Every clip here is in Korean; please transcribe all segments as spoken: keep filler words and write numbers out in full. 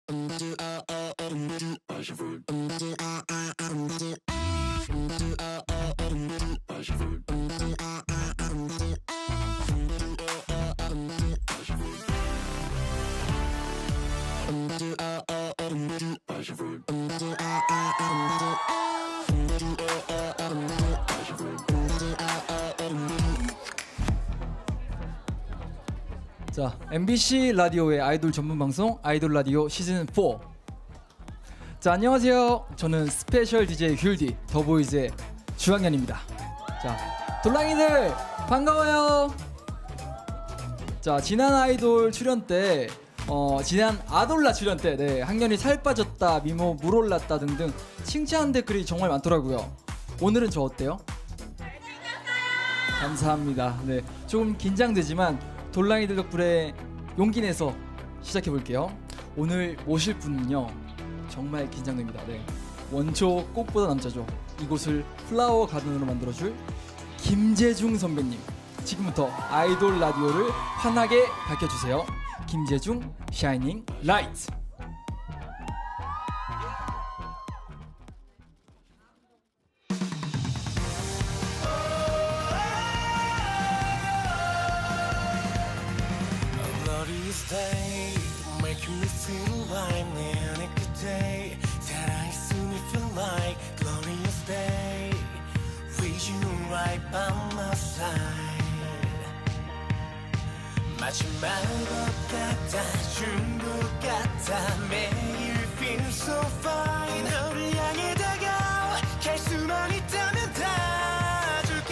자, 엠비씨 라디오의 아이돌 전문 방송 아이돌 라디오 시즌 사. 자, 안녕하세요. 저는 스페셜 디제이 귤디 더보이즈의 주학년입니다. 자, 돌랑이들 반가워요. 자, 지난 아이돌 출연 때 어, 지난 아돌라 출연 때 네, 학년이 살 빠졌다, 미모 물 올랐다 등등 칭찬 댓글이 정말 많더라고요. 오늘은 저 어때요? 감사합니다. 네, 조금 긴장되지만 돌랑이들 덕분에 용기 내서 시작해 볼게요. 오늘 모실 분은요 정말 긴장됩니다. 네, 원초 꽃보다 남자죠. 이곳을 플라워 가든으로 만들어줄 김재중 선배님, 지금부터 아이돌 라디오를 환하게 밝혀주세요. 김재중 샤이닝 라이트. Day, making me feel like 내안의 그대 살아있음이 feel like glorious day with you right by my side. 마치 말것 같아 준 것 같아 매일 feel so fine. 너를 향해 다가와 갈 수만 있다면 다 줄게.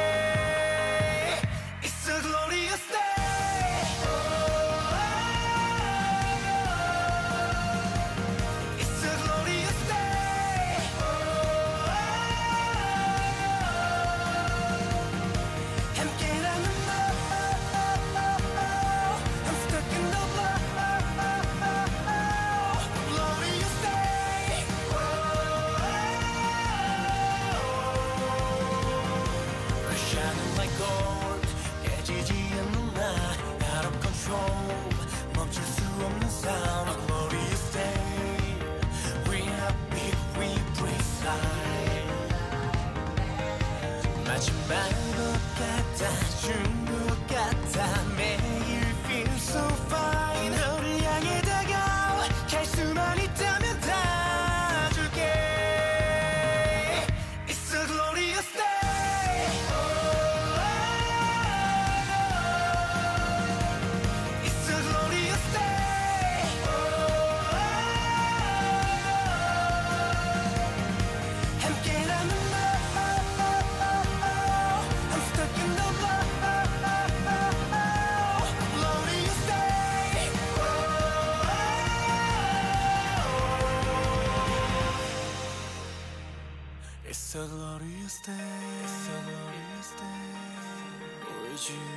It's a glorious day. 멈출 수 없는 sound. A glorious day. We are big, we breathe light. 마치 말것 같아 준 것 같아 매일 feel so fine. 너를 향해 다가와 갈 수만 있다면 다 줄게. It's a glorious day. It's a glorious day. It's a glorious day with you.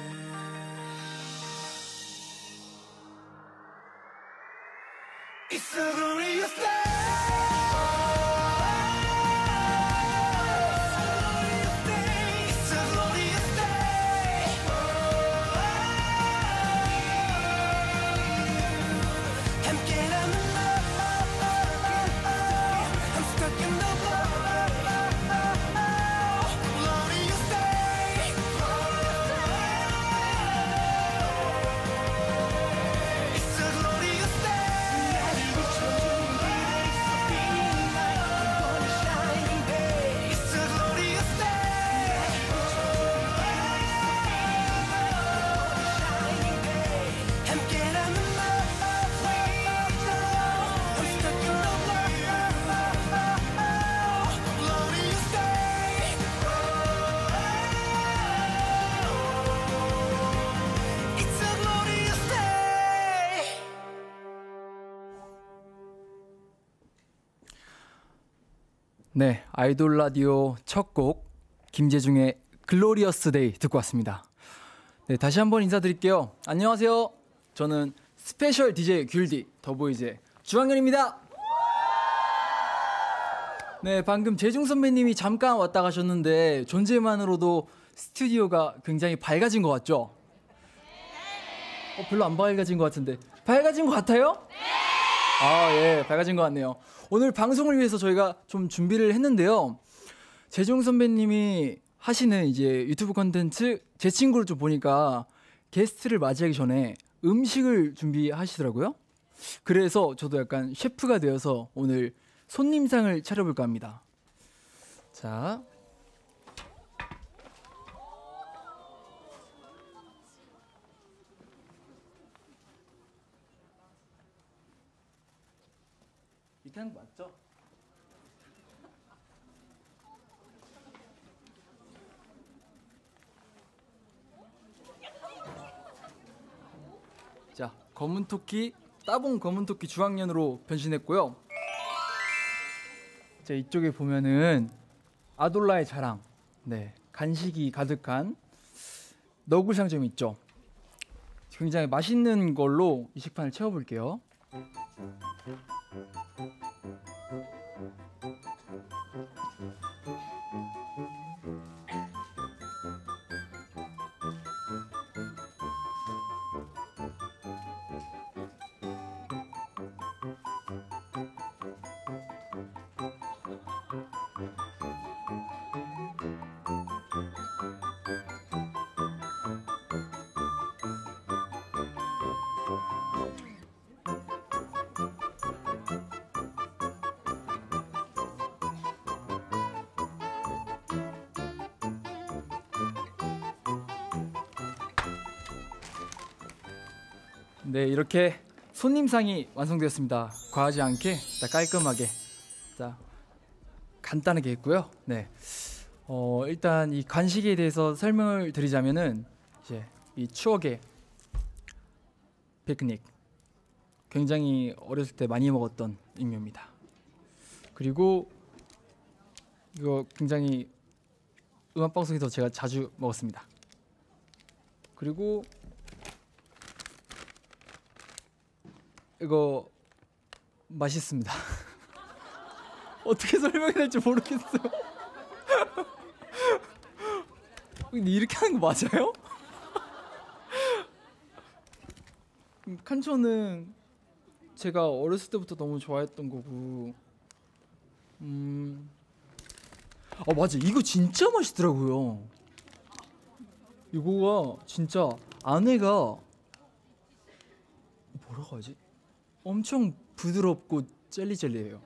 It's a glorious day. 네, 아이돌 라디오 첫 곡 김재중의 글로리어스 데이 듣고 왔습니다. 네, 다시 한번 인사드릴게요. 안녕하세요. 저는 스페셜 디제이 귤디 더보이즈의 주학년입니다. 네, 방금 재중 선배님이 잠깐 왔다 가셨는데 존재만으로도 스튜디오가 굉장히 밝아진 것 같죠? 어, 별로 안 밝아진 것 같은데 밝아진 것 같아요? 아, 예, 밝아진 것 같네요. 오늘 방송을 위해서 저희가 좀 준비를 했는데요. 재종 선배님이 하시는 이제 유튜브 컨텐츠 제 친구를 좀 보니까 게스트를 맞이하기 전에 음식을 준비하시더라고요. 그래서 저도 약간 셰프가 되어서 오늘 손님상을 차려볼까 합니다. 자, 이렇게 하는 거 맞죠? 자, 검은 토끼, 따봉 검은 토끼 주황년으로 변신했고요. 자, 이쪽에 보면은 아돌라의 자랑, 네, 간식이 가득한 너굴 상점이 있죠. 굉장히 맛있는 걸로 이 식판을 채워볼게요. 네, 이렇게 손님상이 완성되었습니다. 과하지 않게, 자, 깔끔하게, 자, 간단하게 했고요. 네, 어, 일단 이 간식에 대해서 설명을 드리자면은 이제 이 추억의 피크닉, 굉장히 어렸을 때 많이 먹었던 음료입니다. 그리고 이거 굉장히 음악 방송에서 제가 자주 먹었습니다. 그리고 이거 맛있습니다. 어떻게 설명해야 될지 모르겠어요. 근데 이렇게 하는 거 맞아요? 칸초는 제가 어렸을 때부터 너무 좋아했던 거고, 음, 아 맞아, 이거 진짜 맛있더라고요. 이거가 진짜 안에가 뭐라고 하지? 엄청 부드럽고 젤리젤리해요.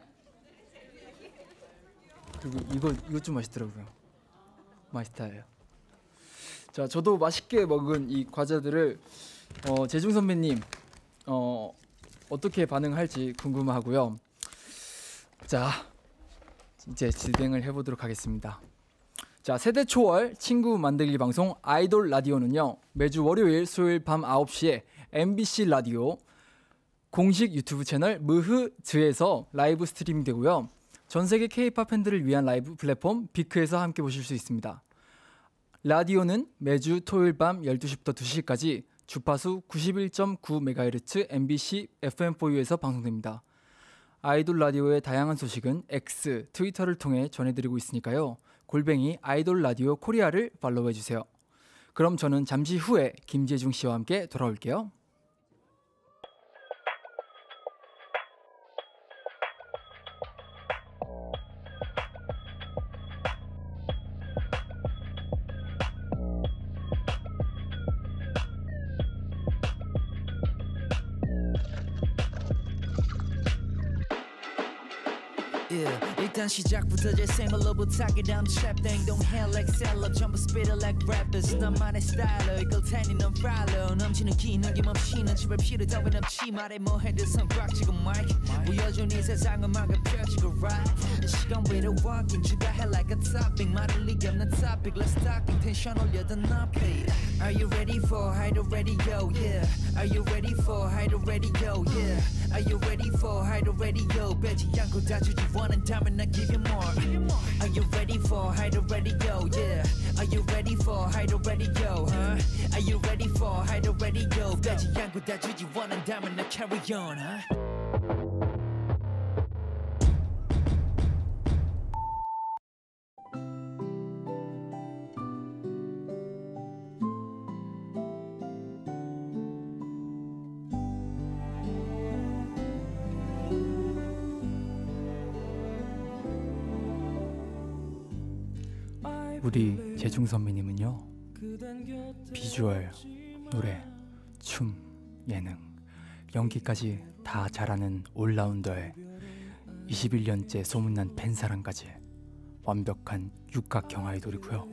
그리고 이거 이거 좀 맛있더라고요. 맛있다예요. 자, 저도 맛있게 먹은 이 과자들을 어, 재중 선배님 어, 어떻게 반응할지 궁금하고요. 자, 이제 진행을 해보도록 하겠습니다. 자, 세대 초월 친구 만들기 방송 아이돌 라디오는요, 매주 월요일, 수요일 밤 아홉 시에 엠비씨 라디오 공식 유튜브 채널 무흐즈에서 라이브 스트리밍 되고요. 전 세계 K-팝 팬들을 위한 라이브 플랫폼 비크에서 함께 보실 수 있습니다. 라디오는 매주 토요일 밤 열두 시부터 두 시까지 주파수 구십일 점 구 메가헤르츠 엠비씨 에프엠포유에서 방송됩니다. 아이돌 라디오의 다양한 소식은 X, 트위터를 통해 전해드리고 있으니까요. 골뱅이 아이돌 라디오 코리아를 팔로우해주세요. 그럼 저는 잠시 후에 김재중 씨와 함께 돌아올게요. Yeah, 일단 시작부터 재생으로 부탁해 다음 trap 행동해 like 셀럽 전부 spit it like rappers 너만의 스타일로 이끌 테니 넌 follow 넘치는 기능이 멈추는 집을 피를 더위 넘치 말해 뭐해도 손꽉 쥐고 mic 보여준 이 세상은 막아 펼치고 ride 시간 위로 walking 추가해 like a topic 말할 리가 없는 topic let's talking 텐션 올려도 높이 Are you ready for idol radio yeah Are you ready for idol radio yeah Are you ready for idol radio 빼지 않고 다 주지 원한다면 I give you more Are you ready for idol radio yeah Are you ready for idol radio huh Are you ready for idol radio 빼지 않고 다 주지 원한다면 I carry on huh 우리 재중 선배님은요, 비주얼, 노래, 춤, 예능, 연기까지 다 잘하는 올라운더에 이십일 년째 소문난 팬사랑까지 완벽한 육각형 아이돌이고요.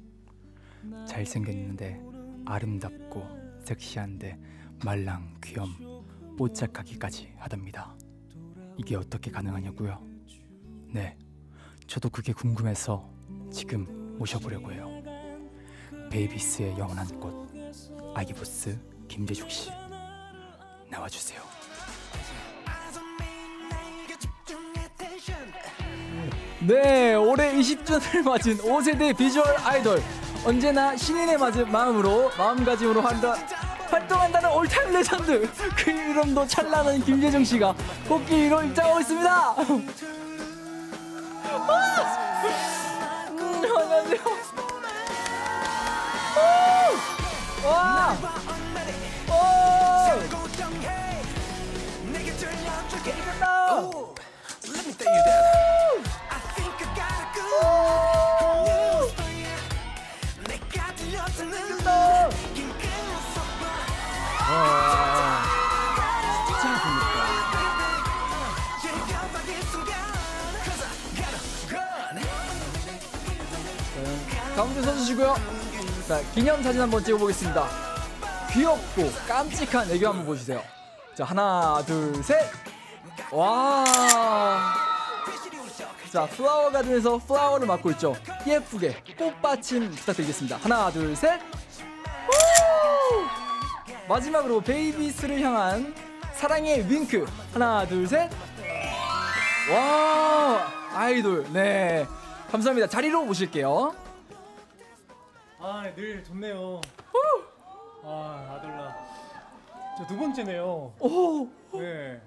잘생겼는데 아름답고 섹시한데 말랑 귀염 뽀짝하기까지 하답니다. 이게 어떻게 가능하냐고요? 네, 저도 그게 궁금해서 지금 모셔보려고 해요. 베이비스의 영원한 꽃 아기보스 김재중 씨 나와주세요. 네, 올해 이십 주년을 맞은 오 세대 비주얼 아이돌, 언제나 신인에 맞은 마음으로 마음가짐으로 한다, 활동한다는 올타임 레전드, 그 이름도 찬란한 김재중 씨가 코끼리로 입장하고 있습니다. 음, 안녕하세요. 오! 와! 오! 이겼다! 가운데 서주시고요. 자, 기념사진 한번 찍어보겠습니다. 귀엽고 깜찍한 애교 한번 보여주세요. 자, 하나 둘 셋. 와. 자, 플라워 가든에서 플라워를 맡고 있죠. 예쁘게 꽃받침 부탁드리겠습니다. 하나 둘 셋. 오! 마지막으로 베이비스를 향한 사랑의 윙크. 하나 둘 셋. 와, 아이돌. 네, 감사합니다. 자리로 모실게요. 아, 늘 좋네요. 아, 아돌라. 저 두 번째네요. 오. 네.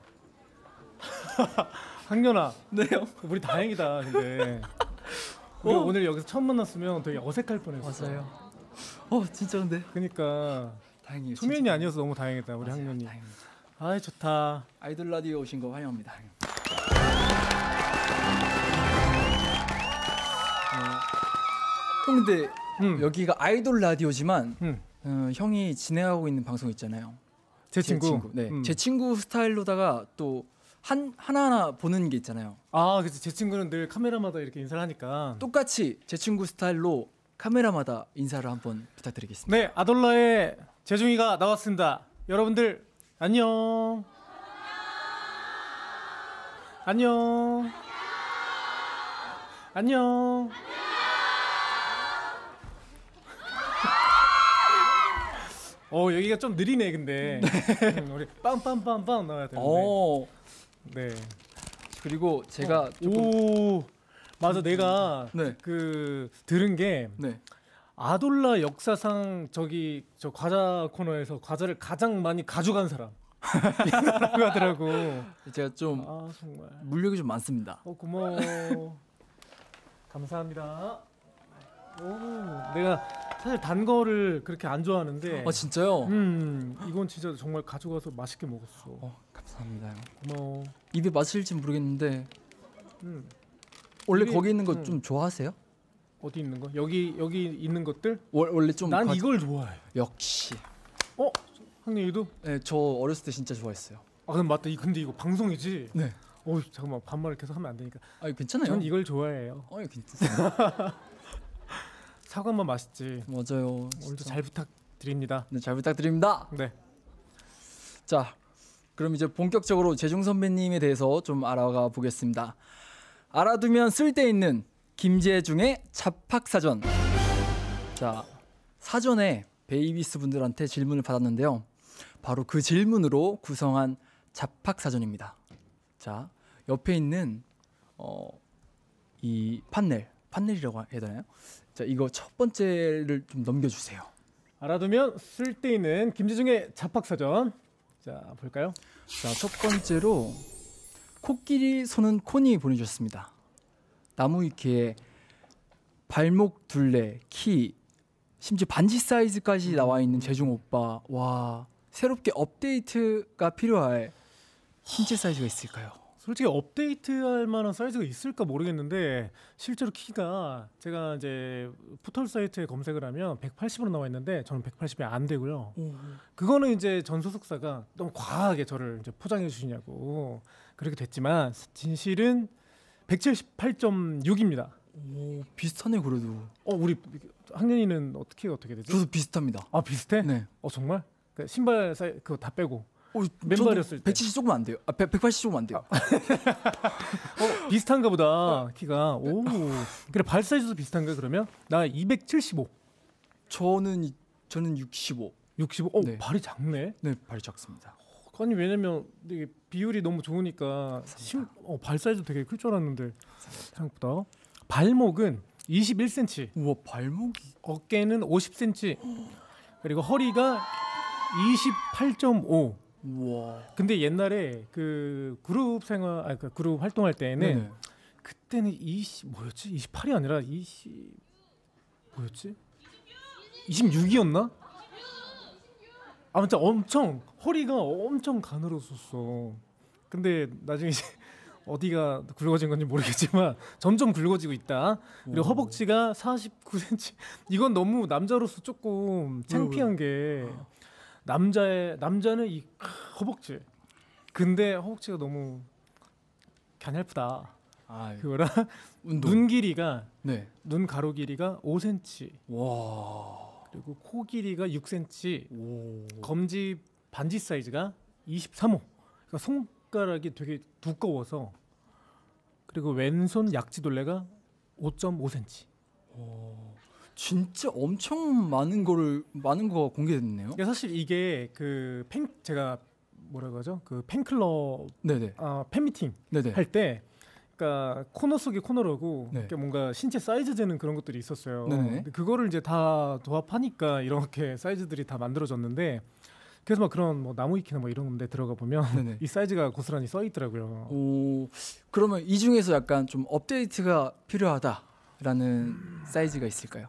학년아. 네요. 우리 다행이다. 근데 우리 어. 오늘 여기서 처음 만났으면 되게 어색할 뻔했어. 맞아요. 어, 진짜 근데. 그러니까 다행이에요. 초면이 진짜. 아니어서 너무 다행이다. 우리 맞아요, 학년이. 다행입니다. 아, 좋다. 아이돌 라디오 오신 거 환영합니다. 형, 근데 음. 여기가 아이돌 라디오지만 음. 어, 형이 진행하고 있는 방송 있잖아요. 제 친구. 네, 음. 제 친구 스타일로다가 또 한 하나하나 보는 게 있잖아요. 아, 그치. 제 친구는 늘 카메라마다 이렇게 인사를 하니까. 똑같이 제 친구 스타일로 카메라마다 인사를 한번 부탁드리겠습니다. 네, 아돌라의 재중이가 나왔습니다. 여러분들 안녕. 안녕. 안녕. 어, 여기가 좀 느리네 근데. 음, 우리 빰빰빰빰 나와야 되는데. 어, 네. 그리고 제가 어, 조금 오, 맞아. 내가 네. 그 들은 게 네. 아돌라 역사상 저기 저 과자 코너에서 과자를 가장 많이 가져간 사람 이라고 하더라고. 제가 좀 아, 정말. 물력이 좀 많습니다. 어, 고마워. 감사합니다. 오, 내가 사실 단 거를 그렇게 안 좋아하는데. 아, 진짜요? 음, 이건 진짜 정말 가져가서 맛있게 먹었어. 어, 감사합니다. 형. 고마워. 입에 맞을지 모르겠는데 음, 원래 입이- 거기 있는 거 음. 좀 좋아하세요? 어디 있는 거? 여기 여기 있는 것들? 월, 원래 좀 난 과- 이걸 좋아해. 역시. 어, 학년이도? 네, 저 어렸을 때 진짜 좋아했어요. 아, 그럼 맞다. 이 근데 이거 방송이지. 네. 어, 잠깐만 반말을 계속 하면 안 되니까. 아, 괜찮아요. 전 이걸 좋아해요. 어, 괜찮아요. 사과만 맛있지. 맞아요. 오늘도 진짜. 잘 부탁드립니다. 네, 잘 부탁드립니다. 네. 자, 그럼 이제 본격적으로 재중 선배님에 대해서 좀 알아가 보겠습니다. 알아두면 쓸데있는 김재중의 잡학사전. 자, 사전에 베이비스 분들한테 질문을 받았는데요. 바로 그 질문으로 구성한 잡학사전입니다. 자, 옆에 있는 어, 이 판넬, 판넬이라고 해야 되나요? 자, 이거 첫 번째를 좀 넘겨주세요. 알아두면 쓸데있는 김재중의 잡학사전. 자, 볼까요? 자, 첫 번째로 코끼리 손은 코니 보내주셨습니다. 나무 위키에 발목 둘레, 키, 심지어 반지 사이즈까지 나와 있는 재중 오빠. 와, 새롭게 업데이트가 필요할 신체 사이즈가 있을까요? 솔직히 업데이트할 만한 사이즈가 있을까 모르겠는데 실제로 키가 제가 이제 포털 사이트에 검색을 하면 백팔십으로 나와 있는데 저는 백팔십이 안 되고요. 오. 그거는 이제 전 소속사가 너무 과하게 저를 이제 포장해 주시냐고 그렇게 됐지만 진실은 백칠십팔 점 육입니다. 오, 비슷하네 그래도. 어 우리 학년이는 어떻게 어떻게 되죠? 저도 비슷합니다. 아 비슷해? 네. 어 정말? 그 신발 사이 그거 다 빼고 어, 맨발이었을 때. 백칠십 조금 안 돼요. 아, 백, 백팔십 조금 안 돼요. 어, 비슷한가 보다 키가. 오 그래 발 사이즈도 비슷한가 그러면? 나 이백칠십오. 저는 이- 저는 육십오. 육십오. 어 네. 발이 작네. 네, 발이 작습니다. 아니 왜냐면 이게 비율이 너무 좋으니까 심, 어, 발 사이즈 되게 클 줄 알았는데 생각보다. 발목은 이십일 센티미터, 우와, 발목이. 어깨는 오십 센티미터, 그리고 허리가 이십팔 점 오. 우와. 근데 옛날에 그 그룹 생활, 아니 그 그룹 활동할 때에는 네네. 그때는 이십 뭐였지? 이십팔이 아니라 이십 뭐였지? 이십육이었나? 아무튼 엄청 허리가 엄청 가늘었었어. 근데 나중에 이제 어디가 굵어진 건지 모르겠지만 점점 굵어지고 있다. 그리고 오. 허벅지가 사십구 센티미터. 이건 너무 남자로서 조금 창피한 게 남자의 남자는 이 허벅지. 근데 허벅지가 너무 가냘프다. 아, 그거랑 운동. 눈 길이가 네. 눈 가로 길이가 오 센티미터. 와. 그리고 코 길이가 육 센티미터. 오. 검지 반지 사이즈가 이십삼 호. 그러니까 손가락이 되게 두꺼워서. 그리고 왼손 약지둘레가 오 점 오 센티미터. 오. 진짜 엄청 많은 거를 많은 거가 공개됐네요. 그러니까 사실 이게 그 팬 제가 뭐라고 하죠? 그 팬클럽 네네. 아, 팬미팅 네네. 할 때 그러니까 코너 속의 코너라고 네. 이렇게 뭔가 신체 사이즈 재는 그런 것들이 있었어요. 네네. 근데 그거를 이제 다 도합하니까 이렇게 사이즈들이 다 만들어졌는데 그래서 막 그런 뭐 나무위키나 뭐 이런 데 들어가 보면 네네. 이 사이즈가 고스란히 써 있더라고요. 오. 그러면 이 중에서 약간 좀 업데이트가 필요하다라는 사이즈가 있을까요?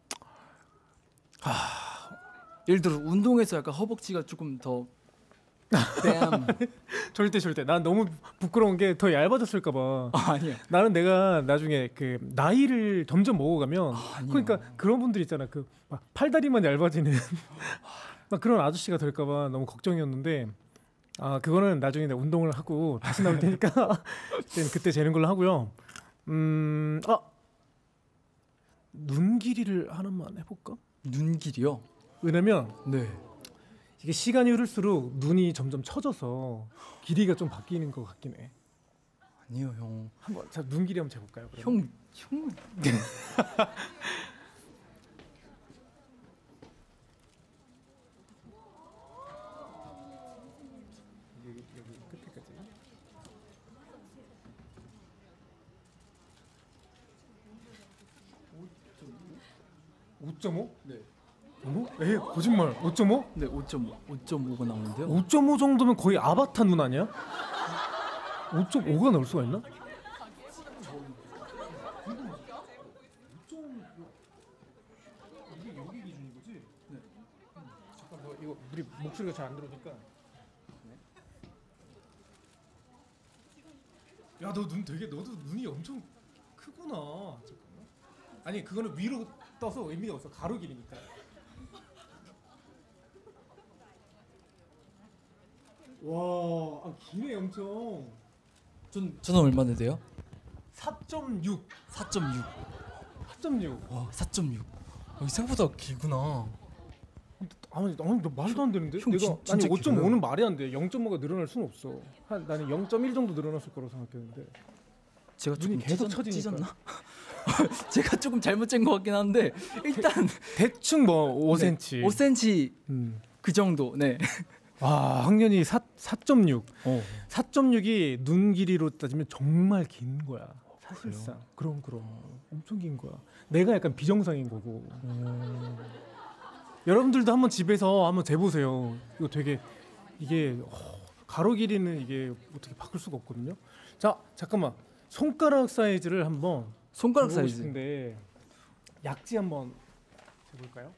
하. 예를 들어 운동에서 약간 허벅지가 조금 더 뺨. 절대 절대. 난 너무 부끄러운 게 더 얇아졌을까 봐. 아, 아니요. 나는 내가 나중에 그 나이를 점점 먹어가면 아니요. 그러니까 그런 분들 있잖아. 그 막 팔다리만 얇아지는 막 그런 아저씨가 될까 봐 너무 걱정이었는데 아 그거는 나중에 내가 운동을 하고 다시 나올 테니까 그때는 그때 재는 걸로 하고요. 음, 아, 눈 길이를 하나만 해볼까? 눈 길이요? 왜냐면 네. 이게 시간이 흐를수록 눈이 점점 처져서 길이가 좀 바뀌는 것 같긴 해. 아니요, 형. 한번 자, 눈 길이 한번 재볼까요? 그러면? 형, 형. 여기, 여기 끝에까지. 오 점 오? 네. 어? 에 거짓말. 오 점 오? 네, 오 점 오. 오 점 오가 나오는데요. 오 점 오 정도면 거의 아바타 눈 아니야? 오 점 오가 나올 수가 있나? 이게 여기 기준인 거지? 네. 잠깐 뭐 이거 우리 목소리가 잘 안 들어오니까. 야, 너 눈 되게 너도 눈이 엄청 크구나. 잠깐만. 아니 그거는 위로 떠서 의미가 없어. 가로 길이니까. 와, 아, 기네 엄청. 전 저는 얼마나 돼요? 사 점 육. 사 점 육. 사 점 육. 와, 사 점 육. 어, 생각보다 길구나. 아니, 아니 너 말도 안 되는데? 형, 내가 진- 아니 진짜 오 점 오는 길어요. 말이 안 돼. 영 점 오가 늘어날 수는 없어. 한 나는 영 점 일 정도 늘어났을 거라고 생각했는데. 제가 눈이 조금 계속 찢었- 처지니까. 찢었나? 제가 조금 잘못 잰 것 같긴 한데 일단 대충 뭐 오 네, 센티미터. 오 센티미터 음. 그 정도. 네. 와, 학년이 사 점 육. 어. 사 점 육이 눈 길이로 따지면 정말 긴 거야. 사실상. 그럼 그럼. 엄청 긴 거야. 내가 약간 비정상인 거고. 여러분들도 한번 집에서 한번 재보세요. 이거 되게 이게 어, 가로 길이는 이게 어떻게 바꿀 수가 없거든요. 자, 잠깐만. 손가락 사이즈를 한번 손가락 재보고 사이즈. 싶은데 약지 한번 재볼까요?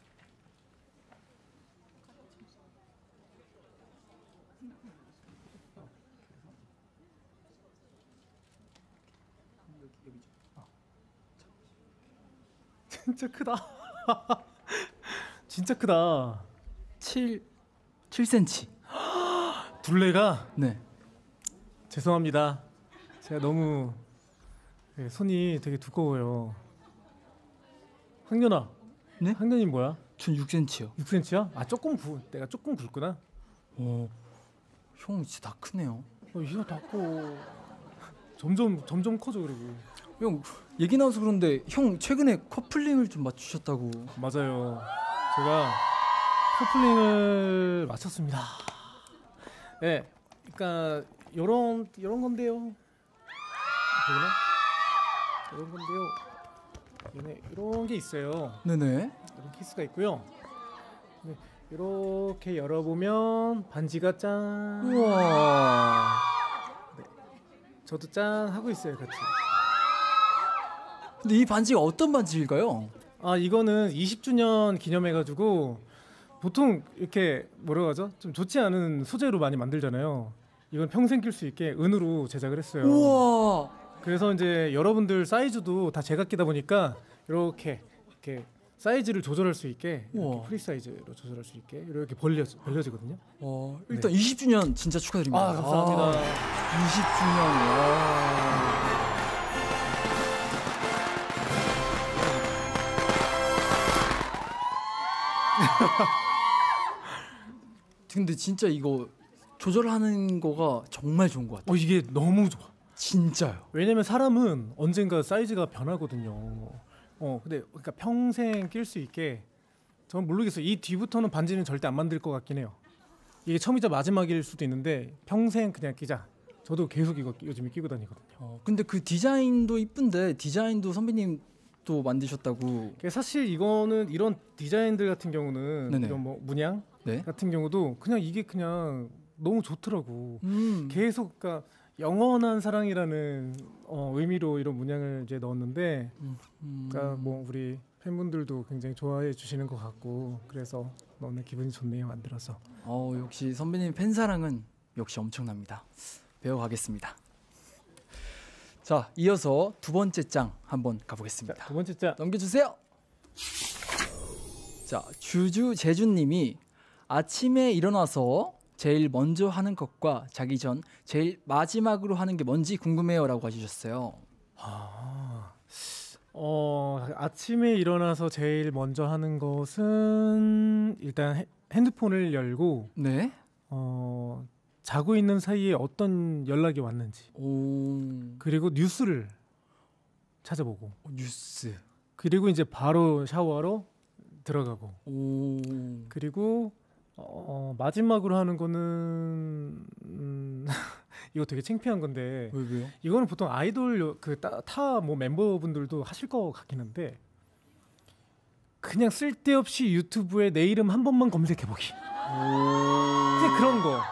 진짜 크다. 진짜 크다. 칠 칠 센티미터. 둘레가 네. 죄송합니다. 제가 너무 네, 손이 되게 두꺼워요. 학년아. 네? 학년이 뭐야? 전 육 센티미터요. 육 센티미터야? 아 조금 굵. 내가 조금 굵구나. 오. 형 진짜 다 크네요. 어, 이거 닫고 점점 점점 커져 그리고. 형 얘기 나와서 그런데 형 최근에 커플링을 좀 맞추셨다고. 맞아요. 제가 커플링을 마쳤습니다. 네, 그러니까 요런 요런 건데요. 보이나? 이런 건데요. 얘네 이런 게 있어요. 네네. 이런 케이스가 있고요. 네, 이렇게 열어보면 반지가 짠. 우와. 네, 저도 짠 하고 있어요, 같이. 근데 이 반지가 어떤 반지일까요? 아 이거는 이십 주년 기념해가지고 보통 이렇게 뭐라고 하죠? 좀 좋지 않은 소재로 많이 만들잖아요. 이건 평생 낄 수 있게 은으로 제작을 했어요. 우와. 그래서 이제 여러분들 사이즈도 다 제가 끼다 보니까 이렇게 이렇게 사이즈를 조절할 수 있게 이렇게 우와. 프리 사이즈로 조절할 수 있게 이렇게 벌려 벌려지거든요. 와, 일단 이십 주년 진짜 축하드립니다. 아 감사합니다. 아, 이십 주년. 와. 근데 진짜 이거 조절하는 거가 정말 좋은 것 같아요. 어 이게 너무 좋아. 진짜요. 왜냐면 사람은 언젠가 사이즈가 변하거든요. 어 근데 그러니까 평생 낄 수 있게 저는 모르겠어요. 이 뒤부터는 반지는 절대 안 만들 것 같긴 해요. 이게 처음이자 마지막일 수도 있는데 평생 그냥 끼자. 저도 계속 이거 요즘에 끼고 다니거든요. 어, 근데 그 디자인도 이쁜데 디자인도 선배님 또 만드셨다고. 사실 이거는 이런 디자인들 같은 경우는 네네. 이런 뭐 문양 네. 같은 경우도 그냥 이게 그냥 너무 좋더라고. 음. 계속 그러니까 영원한 사랑이라는 어, 의미로 이런 문양을 이제 넣었는데, 음. 그러니까 뭐 우리 팬분들도 굉장히 좋아해 주시는 것 같고 그래서 너무 기분이 좋네요 만들어서. 어, 역시 선배님 팬 사랑은 역시 엄청납니다. 배워가겠습니다. 자, 이어서 두 번째 장 한번 가보겠습니다. 자, 두 번째 장 넘겨주세요. 자, 주주 재준님이 아침에 일어나서 제일 먼저 하는 것과 자기 전 제일 마지막으로 하는 게 뭔지 궁금해요라고 해주셨어요. 아, 어 아침에 일어나서 제일 먼저 하는 것은 일단 헤, 핸드폰을 열고 네. 어 자고 있는 사이에 어떤 연락이 왔는지 오. 그리고 뉴스를 찾아보고 뉴스. 그리고 이제 바로 샤워하러 들어가고 오. 그리고 어, 마지막으로 하는 거는 음, 이거 되게 창피한 건데 왜 왜요? 이거는 보통 아이돌 그 타 뭐 멤버분들도 하실 것 같긴 한데 그냥 쓸데없이 유튜브에 내 이름 한 번만 검색해 보기. 그냥 그런 거.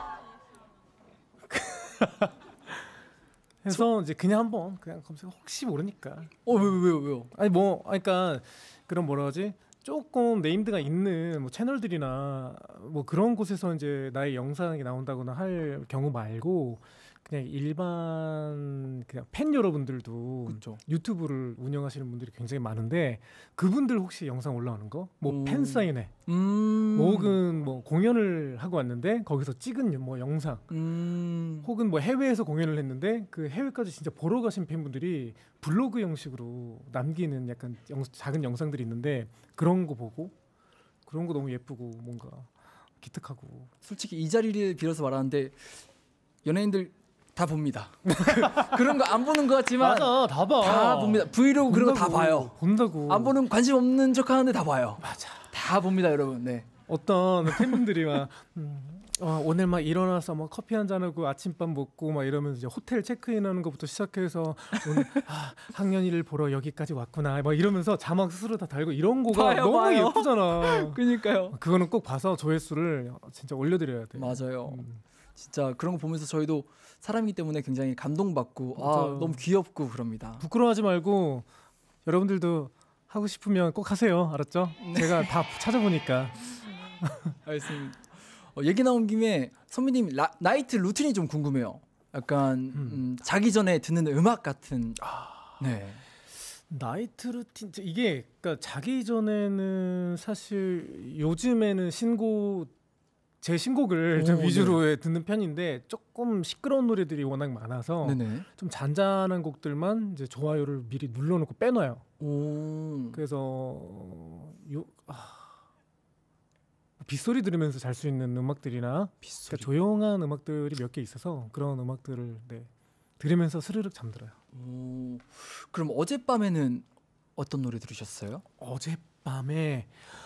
해서 이제 그냥 한번 그냥 검색 혹시 모르니까. 어, 왜 왜 왜요? 왜요? 아니 뭐 그러니까 그런 뭐라 하지? 조금 네임드가 있는 뭐 채널들이나 뭐 그런 곳에서 이제 나의 영상이 나온다거나 할 경우 말고 그냥 일반 그냥 팬 여러분들도 그렇죠. 유튜브를 운영하시는 분들이 굉장히 많은데 그분들 혹시 영상 올라오는 거 뭐 팬 사인회 음. 혹은 뭐 공연을 하고 왔는데 거기서 찍은 뭐 영상 음. 혹은 뭐 해외에서 공연을 했는데 그 해외까지 진짜 보러 가신 팬분들이 블로그 형식으로 남기는 약간 영, 작은 영상들이 있는데 그런 거 보고 그런 거 너무 예쁘고 뭔가 기특하고. 솔직히 이 자리를 빌어서 말하는데 연예인들 다 봅니다. 그런 거 안 보는 것 같지만 맞아, 다 봐. 다 봅니다. 브이로그 그런 거 다 봐요. 본다고. 안 보는 관심 없는 척 하는데 다 봐요. 맞아. 다 봅니다, 여러분. 네. 어떤 팬분들이 막 음, 어, 오늘 막 일어나서 막 커피 한 잔 하고 아침밥 먹고 막 이러면서 이제 호텔 체크인하는 것부터 시작해서 오늘 아, 학년이를 보러 여기까지 왔구나 막 이러면서 자막 스스로 다 달고 이런 거가 봐요, 너무 봐요. 예쁘잖아. 그러니까요. 그거는 꼭 봐서 조회수를 진짜 올려드려야 돼. 맞아요. 음. 진짜 그런 거 보면서 저희도 사람이기 때문에 굉장히 감동받고 아, 맞아요. 너무 귀엽고 그럽니다. 부끄러워하지 말고 여러분들도 하고 싶으면 꼭 하세요. 알았죠? 제가 다 찾아보니까. 알겠습니다. 어, 얘기 나온 김에 선배님 라, 나이트 루틴이 좀 궁금해요. 약간 음. 음, 자기 전에 듣는 음악 같은 네. 나이트 루틴 이게 그러니까 자기 전에는 사실 요즘에는 신곡 제 신곡을 오, 좀 네. 위주로 듣는 편인데 조금 시끄러운 노래들이 워낙 많아서 네네. 좀 잔잔한 곡들만 이제 좋아요를 미리 눌러놓고 빼놔요. 오. 그래서 요 아, 빗소리 들으면서 잘 수 있는 음악들이나 빗소리. 그러니까 조용한 음악들이 몇 개 있어서 그런 음악들을 네, 들으면서 스르륵 잠들어요. 오. 그럼 어젯밤에는 어떤 노래 들으셨어요? 어젯밤에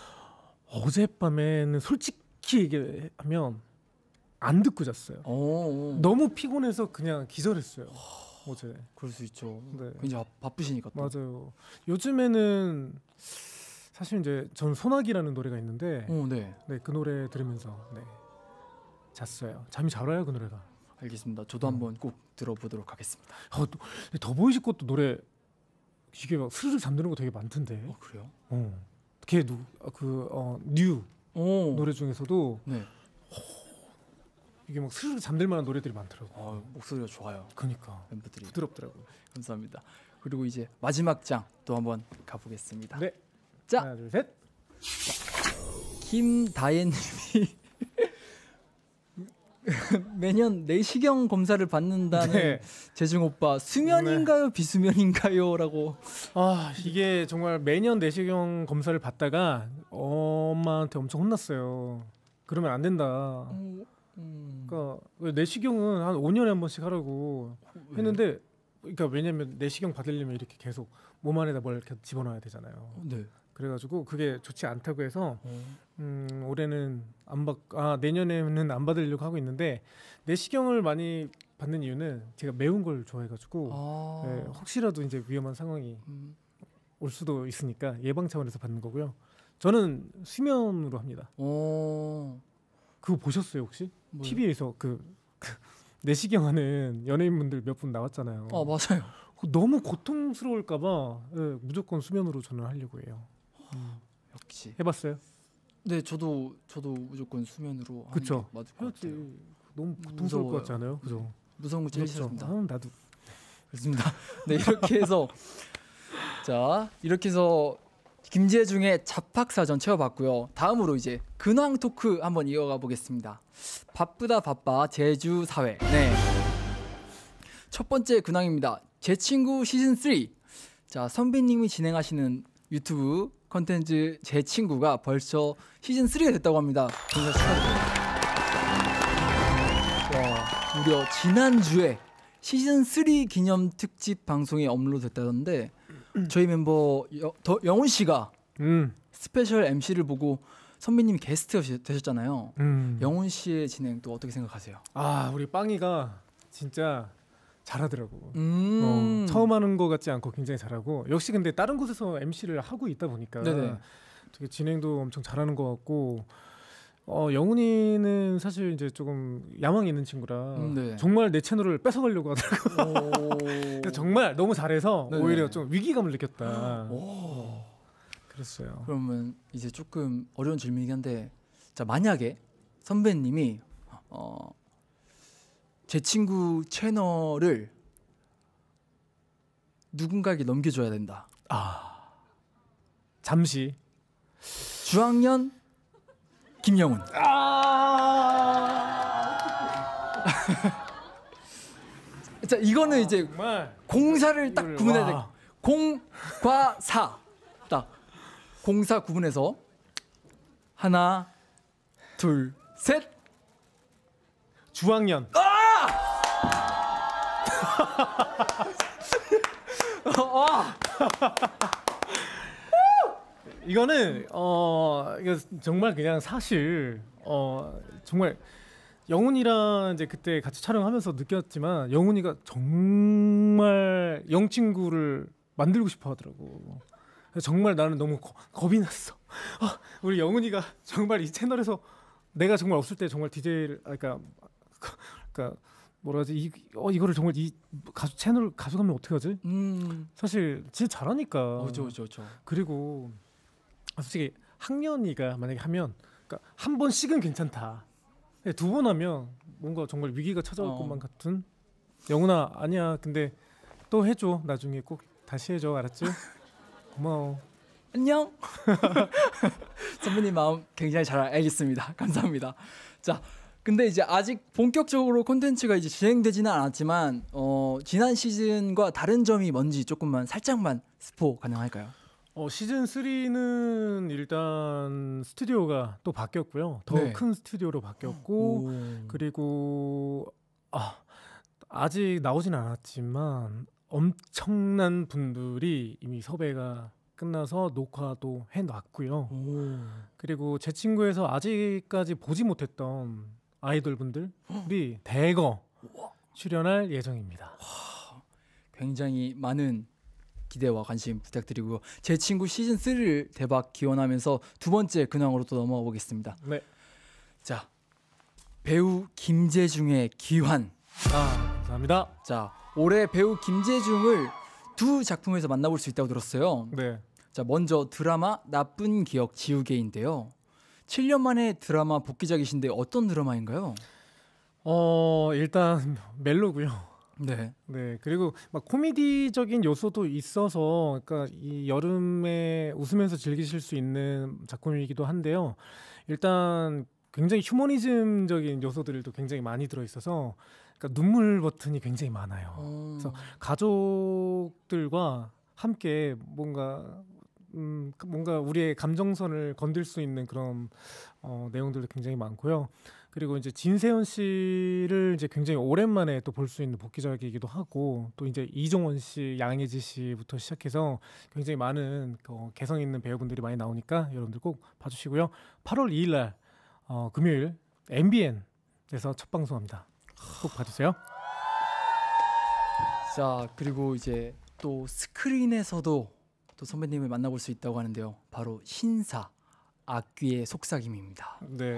어젯밤에는 솔직히 얘기하면 안 듣고 잤어요. 오. 너무 피곤해서 그냥 기절했어요. 어제. 그럴 수 있죠. 네. 굉장히 바- 바쁘시니까 또. 맞아요. 요즘에는 사실 이제 저는 소나기라는 노래가 있는데 오, 네. 네, 그 노래 들으면서 네, 잤어요. 잠이 잘 와요 그 노래가. 알겠습니다. 저도 음. 한번 꼭 들어보도록 하겠습니다. 어, 또, 더보이즈 것도 노래 이게 막 스르륵 잠드는 거 되게 많던데. 어, 그래요? 어. 걔누그어뉴 오. 노래 중에서도 네. 이게 막 스르륵 잠들 만한 노래들이 많더라고. 어, 목소리가 좋아요. 그니까 멤버들이. 부드럽더라고. 감사합니다. 그리고 이제 마지막 장 또 한번 가보겠습니다. 네. 자. 하나 둘 셋. 김다혜님이 매년 내시경 검사를 받는다는 네. 재중 오빠 수면인가요 비수면인가요라고. 아 이게 정말 매년 내시경 검사를 받다가 엄마한테 엄청 혼났어요. 그러면 안 된다. 음, 그러니까 내시경은 한 오 년에 한 번씩 하라고 했는데, 그러니까 왜냐면 내시경 받으려면 이렇게 계속 몸 안에다 뭘 이렇게 집어넣어야 되잖아요. 네. 그래가지고 그게 좋지 않다고 해서 어. 음, 올해는 안 받, 아 내년에는 안 받으려고 하고 있는데, 내시경을 많이 받는 이유는 제가 매운 걸 좋아해가지고 아. 네, 혹시라도 이제 위험한 상황이 음. 올 수도 있으니까 예방 차원에서 받는 거고요. 저는 수면으로 합니다. 어. 그거 보셨어요 혹시? 뭐요? 티비에서 그, 그 내시경 하는 연예인분들 몇 분 나왔잖아요. 아 맞아요. 그거 너무 고통스러울까봐 네, 무조건 수면으로 저는 하려고 해요. 음. 역시. 해봤어요? 네, 저도 저도 무조건 수면으로 하는 그쵸. 게 맞을 것 같아요. 해야지. 너무 고통스러울 무서워요. 것 같지 않아요? 그죠? 무서운 거 제일 무섭죠? 싫습니다. 아, 나도. 그렇습니다. 네, 이렇게 해서 자 이렇게 해서 김재중의 잡학사전 채워봤고요. 다음으로 이제 근황 토크 한번 이어가 보겠습니다. 바쁘다 바빠 제주 사회. 네. 첫 번째 근황입니다. 제 친구 시즌 삼. 자 선배님이 진행하시는 유튜브 컨텐츠 제 친구가 벌써 시즌 삼가 됐다고 합니다. 굉장히 축하드립니다. 와, 무려 지난주에 시즌 삼 기념 특집 방송이 업로드됐다던데 저희 멤버 여, 더, 영훈 씨가 음. 스페셜 엠씨를 보고 선배님이 게스트 되셨잖아요. 음. 영훈 씨의 진행 또 어떻게 생각하세요? 아 우리 빵이가 진짜 잘하더라고. 음. 어, 처음 하는 거 같지 않고 굉장히 잘하고, 역시 근데 다른 곳에서 엠씨를 하고 있다 보니까 네네. 되게 진행도 엄청 잘하는 것 같고, 어, 영훈이는 사실 이제 조금 야망이 있는 친구라 음, 네. 정말 내 채널을 뺏어가려고 하더라고. 오. 정말 너무 잘해서 네네. 오히려 좀 위기감을 느꼈다. 오. 그랬어요. 그러면 이제 조금 어려운 질문이긴 한데, 자 만약에 선배님이 어, 제 친구 채널을 누군가에게 넘겨줘야 된다. 아 잠시. 주학년 김영훈. 아 자 이거는 이제 정말 공사를 딱 이거를, 구분해야 돼. 와. 공과 사. 딱 공사 구분해서 하나, 둘, 셋. 주학년. 아! 이거는 어 이거 정말 그냥 사실 어 정말 영훈이랑 이제 그때 같이 촬영하면서 느꼈지만, 영훈이가 정말 영 친구를 만들고 싶어 하더라고. 그래서 정말 나는 너무 거, 겁이 났어. 아, 우리 영훈이가 정말 이 채널에서 내가 정말 없을 때 정말 디제이를 아, 그러니까 그러니까 뭐라 하지, 이, 어, 이거를 정말 이 가수 채널 가져가면 어떻게 하지? 음. 사실 진짜 잘하니까. 어, 저, 저, 저. 그리고 솔직히 학년이가 만약에 하면, 그러니까 한 번씩은 괜찮다. 두 번 하면 뭔가 정말 위기가 찾아올 어. 것만 같은. 영훈아 아니야. 근데 또 해줘 나중에 꼭 다시 해줘, 알았지? 고마워. 안녕. 선배님 마음 굉장히 잘 알겠습니다. 감사합니다. 자, 근데 이제 아직 본격적으로 콘텐츠가 이제 진행되지는 않았지만 어, 지난 시즌과 다른 점이 뭔지 조금만 살짝만 스포 가능할까요? 어, 시즌 쓰리는 일단 스튜디오가 또 바뀌었고요. 더 큰 네. 스튜디오로 바뀌었고 오. 그리고 아, 아직 나오진 않았지만 엄청난 분들이 이미 섭외가 끝나서 녹화도 해놨고요. 오. 그리고 제 친구에서 아직까지 보지 못했던 아이돌 분들이 대거 출연할 예정입니다. 굉장히 많은 기대와 관심 부탁드리고요. 제 친구 시즌 쓰리를 대박 기원하면서 두 번째 근황으로 또 넘어가 보겠습니다. 네. 자, 배우 김재중의 귀환. 아, 감사합니다. 자, 올해 배우 김재중을 두 작품에서 만나볼 수 있다고 들었어요. 네. 자, 먼저 드라마 나쁜 기억 지우개인데요. 칠 년 만에 드라마 복귀작이신데 어떤 드라마인가요? 어, 일단 멜로고요. 네. 네. 그리고 막 코미디적인 요소도 있어서 그러니까 이 여름에 웃으면서 즐기실 수 있는 작품이기도 한데요. 일단 굉장히 휴머니즘적인 요소들도 굉장히 많이 들어 있어서 그러니까 눈물 버튼이 굉장히 많아요. 어... 그래서 가족들과 함께 뭔가 음, 뭔가 우리의 감정선을 건들 수 있는 그런 어, 내용들도 굉장히 많고요. 그리고 이제 진세현 씨를 이제 굉장히 오랜만에 또 볼 수 있는 복귀작이기도 하고 또 이제 이종원 씨, 양혜지 씨부터 시작해서 굉장히 많은 어, 개성 있는 배우분들이 많이 나오니까 여러분들 꼭 봐주시고요. 팔월 이일 날 어, 금요일 엠비엔에서 첫 방송합니다. 꼭 봐주세요. 자, 그리고 이제 또 스크린에서도 또 선배님을 만나볼 수 있다고 하는데요. 바로 신사 악귀의 속삭임입니다. 네.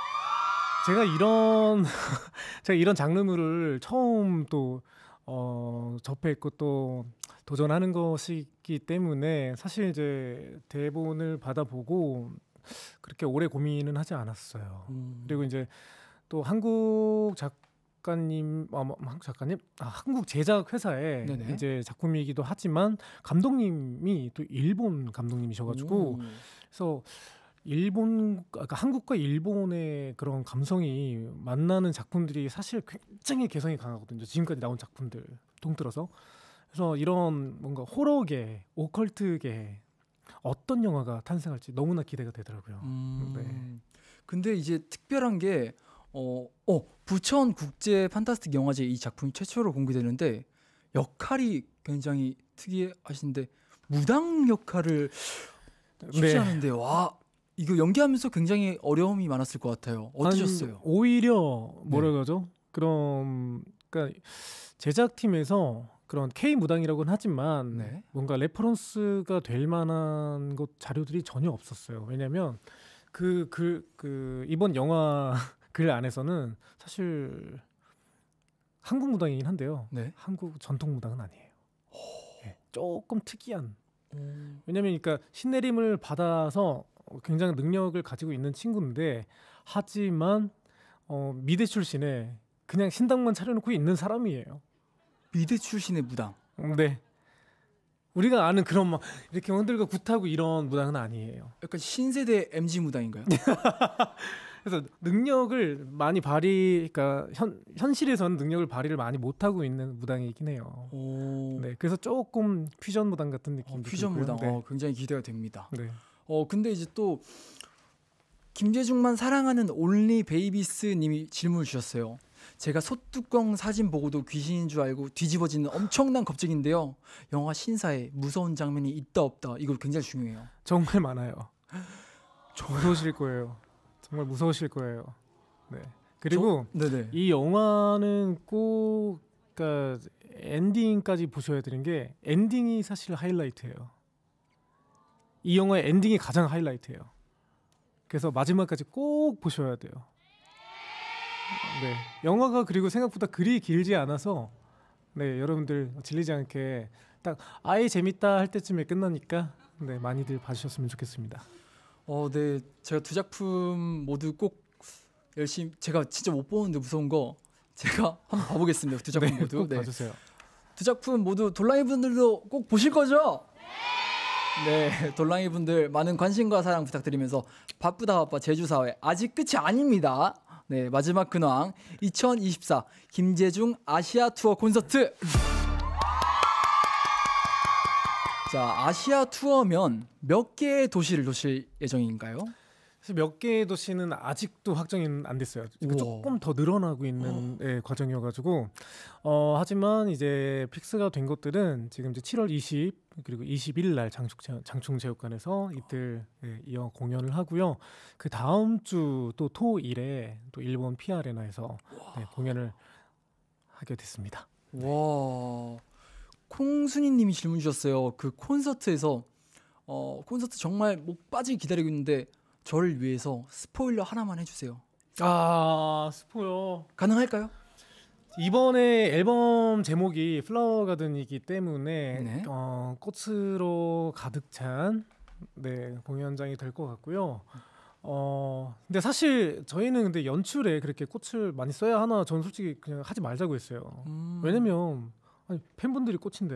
제가 이런 제가 이런 장르를 처음 또 어, 접했고 또 도전하는 것이기 때문에 사실 이제 대본을 받아보고 그렇게 오래 고민은 하지 않았어요. 음. 그리고 이제 또 한국 작가님, 아, 뭐, 한국 작가님, 아, 한국 제작 회사의 네네. 이제 작품이기도 하지만 감독님이 또 일본 감독님이셔가지고 오. 그래서 일본, 그러니까 한국과 일본의 그런 감성이 만나는 작품들이 사실 굉장히 개성이 강하거든요. 지금까지 나온 작품들 통틀어서. 그래서 이런 뭔가 호러계, 오컬트계 어떤 영화가 탄생할지 너무나 기대가 되더라고요. 음. 네. 근데 이제 특별한 게 어, 어 부천 국제 판타스틱 영화제 이 작품이 최초로 공개되는데 역할이 굉장히 특이하신데 무당 역할을 쉽지 네. 않은데 와 이거 연기하면서 굉장히 어려움이 많았을 것 같아요. 어떠셨어요? 아니, 오히려 뭐라 네. 그러죠? 그런 그러니까 제작팀에서 그런 K 무당이라고는 하지만 네. 뭔가 레퍼런스가 될 만한 것 자료들이 전혀 없었어요. 왜냐하면 그 그 그 이번 영화 글 안에서는 사실 한국 무당이긴 한데요. 네. 한국 전통 무당은 아니에요. 네, 조금 특이한. 음. 왜냐면 그러니까 신내림을 받아서 굉장히 능력을 가지고 있는 친구인데 하지만 어, 미대 출신에 그냥 신당만 차려놓고 있는 사람이에요. 미대 출신의 무당. 네. 우리가 아는 그런 막 이렇게 흔들고 굿하고 이런 무당은 아니에요. 약간 신세대 엠지 무당인가요? 그래서 능력을 많이 발휘, 그러니까 현 현실에서는 능력을 발휘를 많이 못 하고 있는 무당이긴 해요. 오. 네, 그래서 조금 퓨전 무당 같은 느낌이 어, 퓨전 들고요. 무당. 네. 어, 굉장히 기대가 됩니다. 네. 어 근데 이제 또 김재중만 사랑하는 올리 베이비스님이 질문을 주셨어요. 제가 소뚜껑 사진 보고도 귀신인 줄 알고 뒤집어지는 엄청난 겁쟁인데요. 영화 신사에 무서운 장면이 있다 없다 이거 굉장히 중요해요. 정말 많아요. 무서우실 거예요. 정말 무서우실 거예요. 네. 그리고 저, 네네. 이 영화는 꼭 그러니까 엔딩까지 보셔야 되는 게 엔딩이 사실 하이라이트예요. 이 영화의 엔딩이 가장 하이라이트예요. 그래서 마지막까지 꼭 보셔야 돼요. 네, 영화가 그리고 생각보다 그리 길지 않아서 네 여러분들 질리지 않게 딱 아예 재밌다 할 때쯤에 끝나니까 네 많이들 봐주셨으면 좋겠습니다. 어, 네. 제가 두 작품 모두 꼭 열심히 제가 진짜 못 보는데 무서운 거 제가 한번 봐보겠습니다. 두 작품 네, 모두. 꼭 네. 봐주세요. 두 작품 모두 돌랑이 분들도 꼭 보실 거죠? 네, 돌랑이 분들 많은 관심과 사랑 부탁드리면서 바쁘다 바빠 제주사회 아직 끝이 아닙니다. 네, 마지막 근황 이천이십사 김재중 아시아 투어 콘서트. 자, 아시아 투어면 몇 개의 도시를 도실 예정인가요? 사실 몇 개의 도시는 아직도 확정이 안 됐어요. 그러니까 조금 더 늘어나고 있는 예, 과정이어가지고 어, 하지만 이제 픽스가 된 것들은 지금 이제 칠월 이십 그리고 이십일 날 장충 장충체육관에서 이틀 예, 이어 공연을 하고요. 그 다음 주 또 토일에 또 일본 피아레나에서 네, 공연을 하게 됐습니다. 와, 콩순이님이 질문 주셨어요. 그 콘서트에서 어, 콘서트 정말 목 빠지게 기다리고 있는데 저를 위해서 스포일러 하나만 해주세요. 아 스포요. 가능할까요? 이번에 앨범 제목이 플라워 가든이기 때문에 네. 어, 꽃으로 가득 찬 네, 공연장이 될 것 같고요. 어 근데 사실 저희는 근데 연출에 그렇게 꽃을 많이 써야 하나 저는 솔직히 그냥 하지 말자고 했어요. 음. 왜냐면 아니, 팬분들이 꽃인데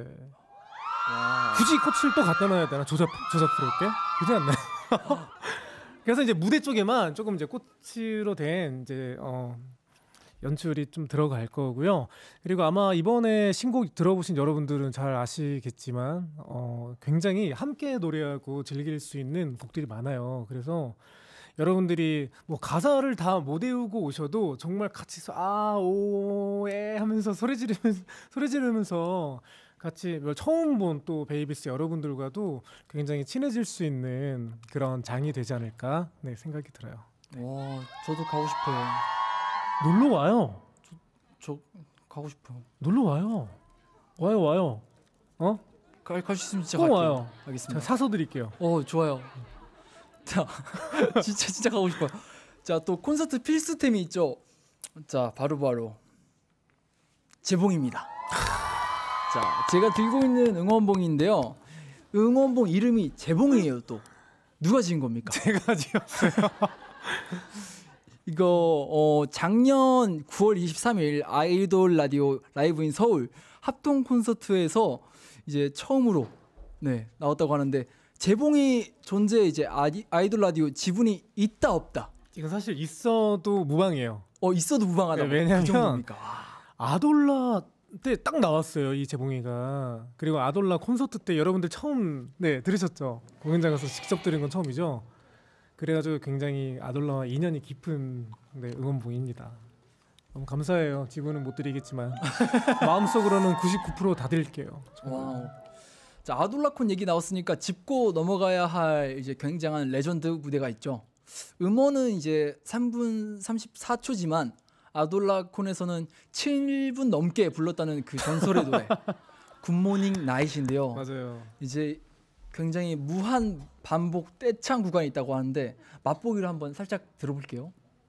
와. 굳이 꽃을 또 갖다 놔야 되나 조작 조작스럽게 그렇지 않나요? 그래서 이제 무대 쪽에만 조금 이제 꽃으로 된 이제 어 연출이 좀 들어갈 거고요. 그리고 아마 이번에 신곡 들어보신 여러분들은 잘 아시겠지만 어 굉장히 함께 노래하고 즐길 수 있는 곡들이 많아요. 그래서 여러분들이 뭐 가사를 다 못 외우고 오셔도 정말 같이 아오에 하면서 소리 지르면서 소리 지르면서 같이 처음 본 또 베이비스 여러분들과도 굉장히 친해질 수 있는 그런 장이 되지 않을까 네, 생각이 들어요. 와, 저도 가고 싶어요. 놀러 와요. 저 가고 싶어요. 놀러 와요. 와요 와요. 어? 갈 수 있으면 진짜 꼭 갈게요. 와요. 알겠습니다. 제가 사서 드릴게요. 어, 좋아요. 자, 진짜 진짜 가고 싶어요. 자, 또 콘서트 필수템이 있죠. 자, 바로 바로 재봉입니다. 자, 제가 들고 있는 응원봉인데요. 응원봉 이름이 재봉이에요. 또 누가 지은 겁니까? 제가 지었어요. 이거 어, 작년 구월 이십삼일 아이돌 라디오 라이브인 서울 합동 콘서트에서 이제 처음으로 네, 나왔다고 하는데 재봉이 존재 이제 아이, 아이돌 라디오 지분이 있다 없다. 이건 사실 있어도 무방해요. 어, 있어도 무방하다. 네, 왜냐면 그 정도입니까? 아돌라 때 딱 나왔어요 이 재봉이가. 그리고 아돌라 콘서트 때 여러분들 처음 네 들으셨죠? 공연장 가서 직접 들은 건 처음이죠. 그래가지고 굉장히 아돌라와 인연이 깊은 네, 응원봉입니다. 너무 감사해요. 지분은 못 드리겠지만 마음속으로는 구십구 퍼센트 다 드릴게요. 와우. 자, 아돌라콘 얘기 나왔으니까 짚고 넘어가야 할 이제 굉장한 레전드 무대가 있죠. 음원은 이제 삼 분 삼십사 초지만 아돌라콘에서는 칠 분 넘게 불렀다는 그 전설의 노래 굿모닝 나잇인데요. 맞아요. 이제 굉장히 무한 반복 떼창 구간이 있다고 하는데 맛보기로 한번 살짝 들어볼게요.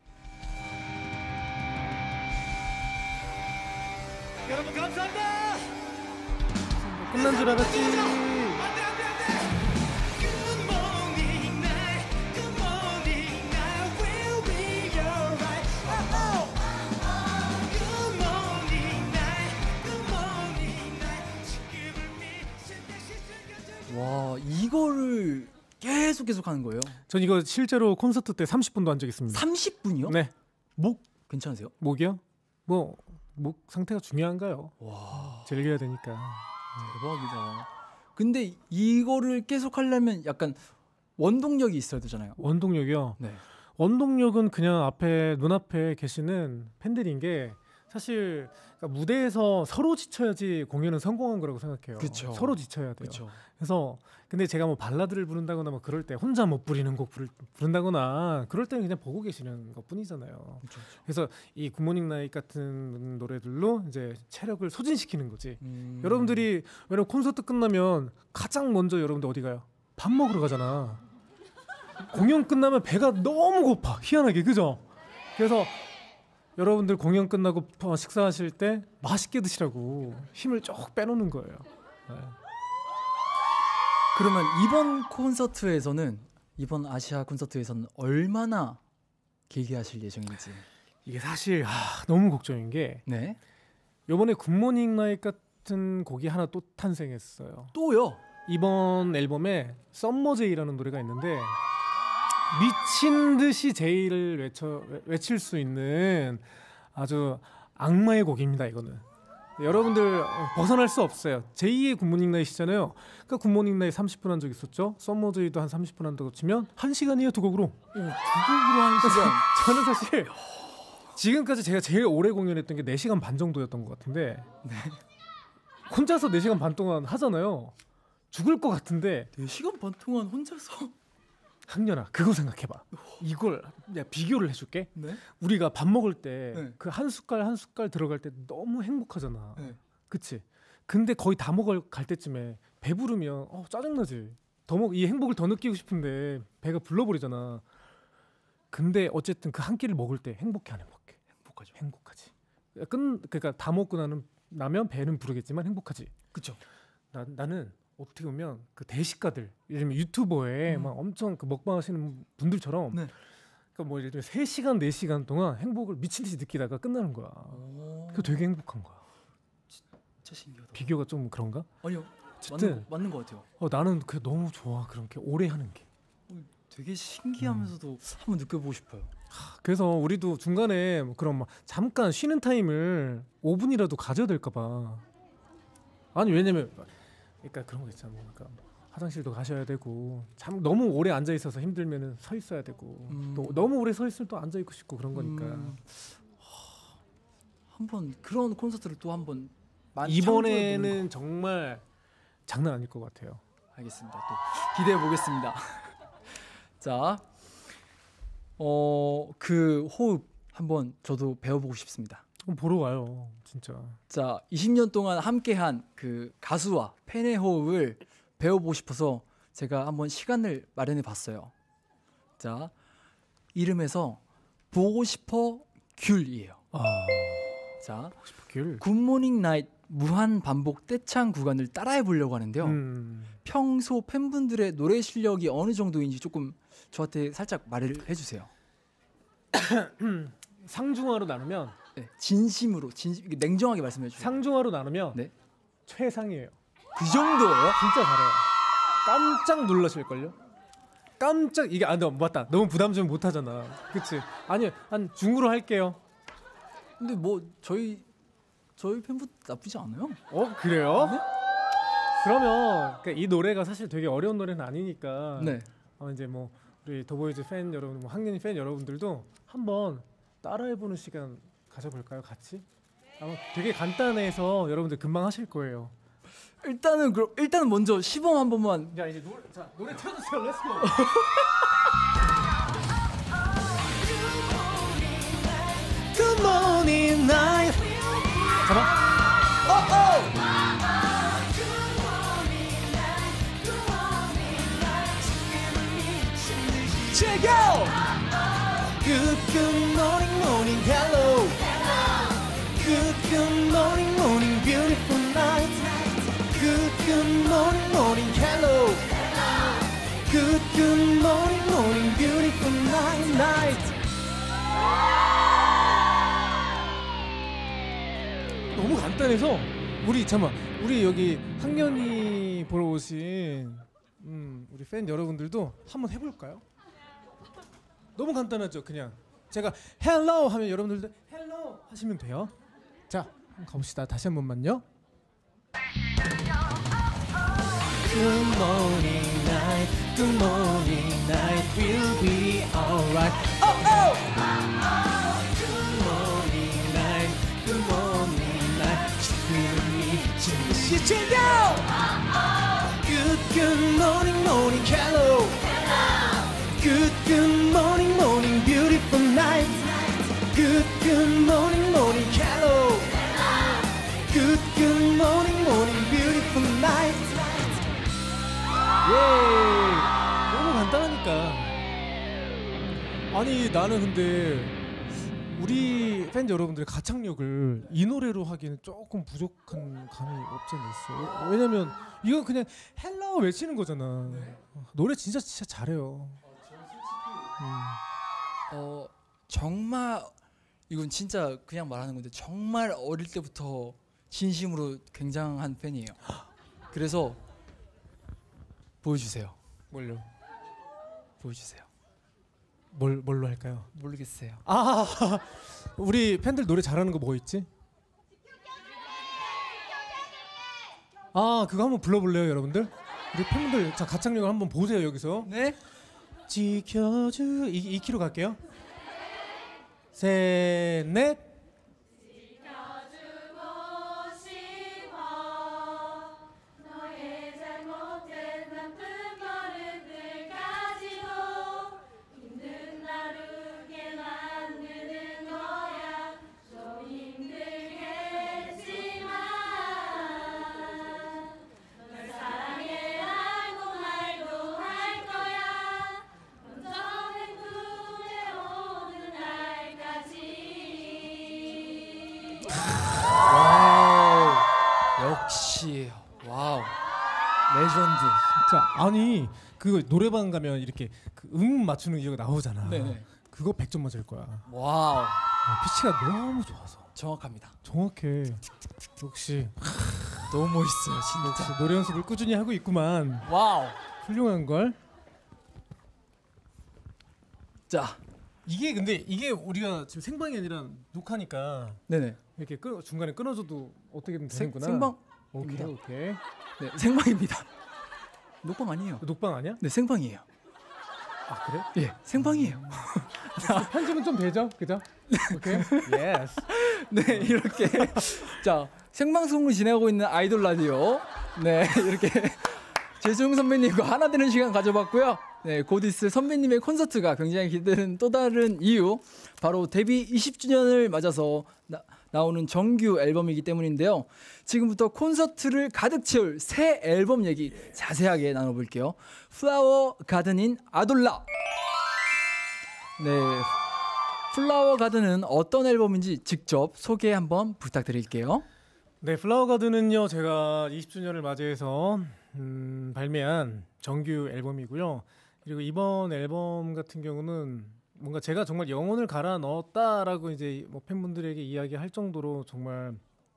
여러분 감사합니다. 끝난 줄 알았지. 안돼 안돼 안돼. Good morning night, good morning night, we'll be alright. Oh oh. Good morning night, good morning night. 지금을 미친 듯이 즐겨줘. 와, 이거를 계속 계속 하는 거예요. 전 이거 실제로 콘서트 때 삼십 분도 한 적 있습니다. 삼십 분이요? 네. 목 괜찮으세요? 목이요? 뭐 목 상태가 중요한가요? 와, 즐겨야 되니까. 대박이다. 근데 이거를 계속 하려면 약간 원동력이 있어야 되잖아요. 원동력이요. 네. 원동력은 그냥 앞에 눈앞에 계시는 팬들인 게 사실 그러니까 무대에서 서로 지쳐야지 공연은 성공한 거라고 생각해요. 그쵸. 서로 지쳐야 돼요. 그렇죠. 그래서 근데 제가 뭐 발라드를 부른다거나 뭐 그럴 때 혼자 못 부리는 곡 부를, 부른다거나 그럴 때는 그냥 보고 계시는 것뿐이잖아요. 그렇죠. 그래서 이 굿모닝 나잇 같은 노래들로 이제 체력을 소진시키는 거지. 음... 여러분들이 왜냐면 콘서트 끝나면 가장 먼저 여러분들 어디 가요? 밥 먹으러 가잖아. 공연 끝나면 배가 너무 고파. 희한하게 그죠? 그래서 여러분들 공연 끝나고 식사하실 때 맛있게 드시라고 힘을 쭉 빼놓는 거예요. 네. 그러면 이번 콘서트에서는 이번 아시아 콘서트에서는 얼마나 길게 하실 예정인지. 이게 사실 아, 너무 걱정인 게 네. 이번에 굿모닝 나잇 같은 곡이 하나 또 탄생했어요. 또요? 이번 앨범에 썸머제이라는 노래가 있는데 미친 듯이 제이를 외쳐 외칠 수 있는 아주 악마의 곡입니다. 이거는 여러분들 벗어날 수 없어요. 제이의 굿모닝 나잇이잖아요. 그러니까 굿모닝 나잇 삼십 분 한 적 있었죠. 썸머제이도 한 삼십 분 한다고 치면 한 시간이에요. 두 곡으로. 오, 두 곡으로 한 시간. 저는 사실 지금까지 제가 제일 오래 공연했던 게 네 시간 반 정도였던 것 같은데 네. 혼자서 네 시간 반 동안 하잖아요. 죽을 것 같은데 네 시간 반 동안 혼자서. 학년아 그거 생각해봐. 이걸 내가 비교를 해줄게. 네. 우리가 밥 먹을 때 네. 그 한 숟갈 한 숟갈 들어갈 때 너무 행복하잖아. 네. 그치? 근데 거의 다 먹을 갈 때쯤에 배부르면 어, 짜증나지. 더 먹, 이 행복을 더 느끼고 싶은데 배가 불러버리잖아. 근데 어쨌든 그 한 끼를 먹을 때 행복해 안 행복해? 행복하죠. 행복하지. 끝 그러니까 다 먹고 나는 나면 배는 부르겠지만 행복하지. 그렇죠. 나, 나는 어떻게 보면 그 대식가들, 예를 들면 유튜버에 음. 막 엄청 그 먹방 하시는 분들처럼 네. 그러니까 뭐 예를 들면 세 시간, 네 시간 동안 행복을 미친 듯이 느끼다가 끝나는 거야. 오. 그거 되게 행복한 거야. 진짜 신기하다. 비교가 좀 그런가? 아니요. 어쨌든 맞는, 맞는 것 같아요. 어, 나는 그게 너무 좋아. 그렇게 오래 하는 게. 되게 신기하면서도 음. 한번 느껴보고 싶어요. 그래서 우리도 중간에 뭐 그런 막 잠깐 쉬는 타임을 오 분이라도 가져야 될까 봐. 아니 왜냐면 그러니까 그런 거 있잖아. 그러니까 뭐 화장실도 가셔야 되고 참 너무 오래 앉아 있어서 힘들면은 서 있어야 되고 음. 또 너무 오래 서 있으면 또 앉아 있고 싶고 그런 거니까. 음. 하, 한번 그런 콘서트를 또 한번 많이 이번에는 정말 장난 아닐 것 같아요. 알겠습니다. 또 기대해 보겠습니다. 자, 어, 그 호흡 한번 저도 배워보고 싶습니다. 그럼 보러 와요, 진짜. 자, 이십 년 동안 함께한 그 가수와 팬의 호흡을 배워보고 싶어서 제가 한번 시간을 마련해 봤어요. 자, 이름에서 보고 싶어 귤이에요. 아, 자, 길. 굿모닝 나잇 무한 반복 떼창 구간을 따라해 보려고 하는데요. 음. 평소 팬분들의 노래 실력이 어느 정도인지 조금 저한테 살짝 말을 해주세요. 상중하로 나누면 네, 진심으로 진심 이게 냉정하게 말씀해 주세요. 상중하로 나누면 네. 최상이에요. 그 정도예요? 진짜 잘해요. 깜짝 놀라실 걸요. 깜짝 이게 아, 너 맞다. 너무 부담 좀 못 하잖아. 그치? 아니 한 중으로 할게요. 근데 뭐 저희 저희 팬분 나쁘지 않아요. 어 그래요? 네? 그러면 그러니까 이 노래가 사실 되게 어려운 노래는 아니니까. 네. 어, 이제 뭐 우리 더보이즈 팬 여러분, 뭐 학년이 팬 여러분들도 한번 따라해보는 시간 가져볼까요? 같이? 아마 되게 간단해서 여러분들 금방 하실 거예요. 일단은 그럼 일단은 먼저 시범 한 번만. 자 이제 노래 자 노래 틀어주세요. 렛츠고. Good morning night. 잠깐. Check out. Good good morning morning hello Good good morning morning beautiful night Good good morning morning hello Good good morning morning beautiful night night 너무 간단해서 우리 잠깐 우리 여기 학년이 보러 오신 음, 우리 팬 여러분들도 한번 해볼까요? 너무 간단하죠. 그냥 제가 헬로 하면 여러분들도 헬로 하시면 돼요. 자 한번 가봅시다. 다시 한 번만요. Good morning night Good morning night We'll be alright Oh oh Good morning night Good morning night 지금이 진시 챙겨 Good good morning morning hello Good good morning morning beautiful night Good good morning morning hello Good good morning morning beautiful night 예. 너무 간단하니까. 아니 나는 근데 우리 팬 여러분들의 가창력을 이 노래로 하기에는 조금 부족한 감이 없지 않아 있어. 왜냐면 이건 그냥 헬로 외치는 거잖아. 노래 진짜 진짜 잘해요. 음. 어 정말 이건 진짜 그냥 말하는 건데 정말 어릴 때부터 진심으로 굉장한 팬이에요. 그래서 보여주세요. 뭘요? 보여주세요. 뭘 뭘로 할까요? 모르겠어요. 아 우리 팬들 노래 잘하는 거 뭐 있지? 아 그거 한번 불러볼래요 여러분들? 우리 팬분들 자 가창력을 한번 보세요 여기서. 네? 지켜주 이, 이 키로 갈게요. 셋 넷. 역시 와우 레전드. 자 아니 그 노래방 가면 이렇게 그 음 맞추는 이유가 나오잖아. 네네. 그거 백 점 맞을 거야. 와우 아, 피치가 너무 좋아서. 정확합니다. 정확해. 역시 너무 멋있어요 역시 진짜. 노래 연습을 꾸준히 하고 있구만. 와우. 훌륭한 걸. 자 이게 근데 이게 우리가 지금 생방이 아니라 녹화니까 네네. 이렇게 끊, 중간에 끊어줘도 어떻게든 생, 되는구나. 생방. 오케이 오케이. 네 생방입니다. 녹방 아니에요. 녹방 아니야? 네 생방이에요. 아 그래? 예 생방이에요. 편집은 좀 되죠, 그죠? 오케이. 예스. 네 이렇게 자 생방송을 진행하고 있는 아이돌 라디오 네 이렇게 재중 선배님과 하나 되는 시간 가져봤고요. 네, 곧 있을 선배님의 콘서트가 굉장히 기대되는 또 다른 이유 바로 데뷔 이십 주년을 맞아서 나, 나오는 정규 앨범이기 때문인데요. 지금부터 콘서트를 가득 채울 새 앨범 얘기 자세하게 나눠볼게요. 플라워 가든인 아돌라. 네, 플라워 가든은 어떤 앨범인지 직접 소개 한번 부탁드릴게요. 네, 플라워 가든은요 제가 이십 주년을 맞이해서 음, 발매한 정규 앨범이고요. 그리고 이번 앨범 같은 경우는 뭔가 제가 정말 영혼을 갈아 넣었다라고 이제 뭐 팬분들에게 이야기할 정도로 정말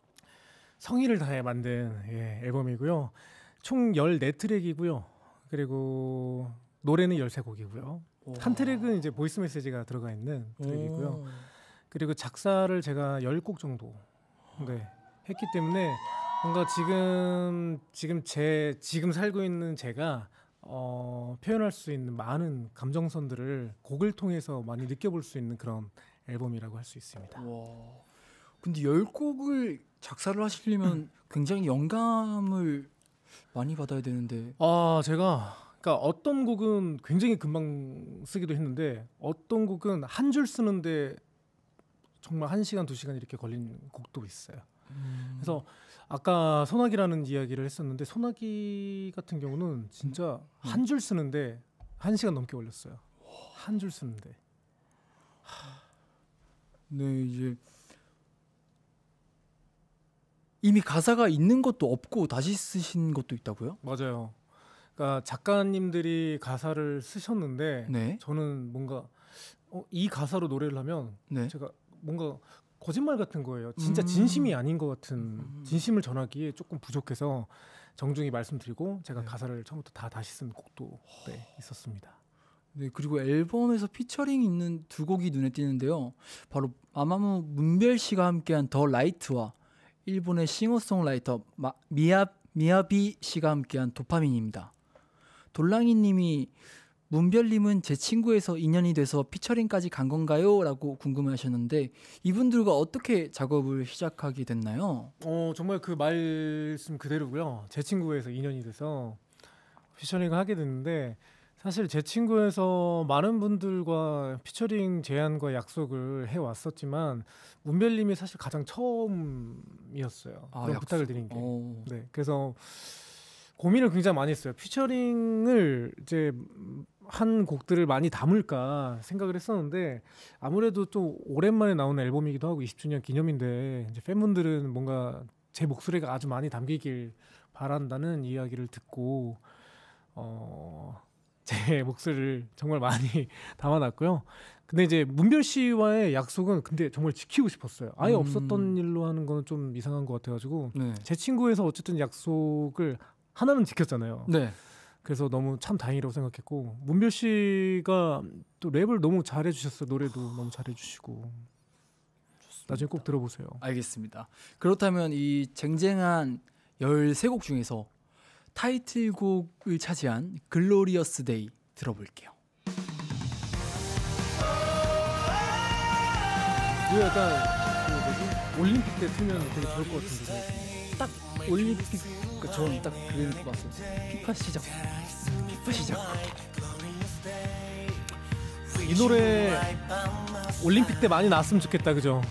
성의를 다해 만든 예, 앨범이고요. 총 열네 트랙이고요. 그리고 노래는 열세 곡이고요. 한 트랙은 이제 보이스 메시지가 들어가 있는 트랙이고요. 그리고 작사를 제가 열 곡 정도 네, 했기 때문에 뭔가 지금 지금 제 지금 살고 있는 제가 어, 표현할 수 있는 많은 감정선들을 곡을 통해서 많이 느껴볼 수 있는 그런 앨범이라고 할 수 있습니다. 와, 근데 열 곡을 작사를 하시려면 굉장히 영감을 많이 받아야 되는데. 아 제가 그러니까 어떤 곡은 굉장히 금방 쓰기도 했는데 어떤 곡은 한 줄 쓰는데 정말 한 시간 두 시간 이렇게 걸린 곡도 있어요. 음. 그래서 아까 소나기라는 이야기를 했었는데 소나기 같은 경우는 진짜 음. 한 줄 쓰는데 한 시간 넘게 걸렸어요. 한 줄 쓰는데. 네, 이제 이미 가사가 있는 것도 없고 다시 쓰신 것도 있다고요? 맞아요. 그러니까 작가님들이 가사를 쓰셨는데 네. 저는 뭔가 어, 이 가사로 노래를 하면 네. 제가 뭔가 거짓말 같은 거예요. 진짜 음. 진심이 아닌 것 같은 음. 진심을 전하기에 조금 부족해서 정중히 말씀드리고 제가 네. 가사를 처음부터 다 다시 쓴 곡도 네, 있었습니다. 네, 그리고 앨범에서 피처링 있는 두 곡이 눈에 띄는데요. 바로 마마무 문별 씨가 함께한 더 라이트와 일본의 싱어송라이터 마, 미야 미야비 씨가 함께한 도파민입니다. 돌랑이님이 문별님은 제 친구에서 인연이 돼서 피처링까지 간 건가요? 라고 궁금해하셨는데 이분들과 어떻게 작업을 시작하게 됐나요? 어 정말 그 말씀 그대로고요. 제 친구에서 인연이 돼서 피처링을 하게 됐는데 사실 제 친구에서 많은 분들과 피처링 제안과 약속을 해왔었지만 문별님이 사실 가장 처음이었어요. 아, 그런 약속. 부탁을 드린 게. 어. 네, 그래서 고민을 굉장히 많이 했어요. 피처링을 이제 한 곡들을 많이 담을까 생각을 했었는데 아무래도 좀 오랜만에 나오는 앨범이기도 하고 이십 주년 기념인데 이제 팬분들은 뭔가 제 목소리가 아주 많이 담기길 바란다는 이야기를 듣고 어, 제 목소리를 정말 많이 담아놨고요. 근데 이제 문별 씨와의 약속은 근데 정말 지키고 싶었어요. 아예 음. 없었던 일로 하는 거는 좀 이상한 것 같아가지고 네. 제 친구에서 어쨌든 약속을 하나는 지켰잖아요. 네. 그래서 너무 참 다행이라고 생각했고 문별 씨가 또 랩을 너무 잘해주셨어요. 노래도 너무 잘해주시고 나중에 꼭 들어보세요. 알겠습니다. 그렇다면 이 쟁쟁한 열세 곡 중에서 타이틀곡을 차지한 글로리어스 데이 들어볼게요. 이거 약간 그 뭐지? 올림픽 때 틀면 되게 좋을 것 같은데. 딱 올림픽 그러니까 저는 딱 그 느낌 봤어요. 피파 시작. 피파 시작. 이 노래 올림픽 때 많이 나왔으면 좋겠다, 그죠?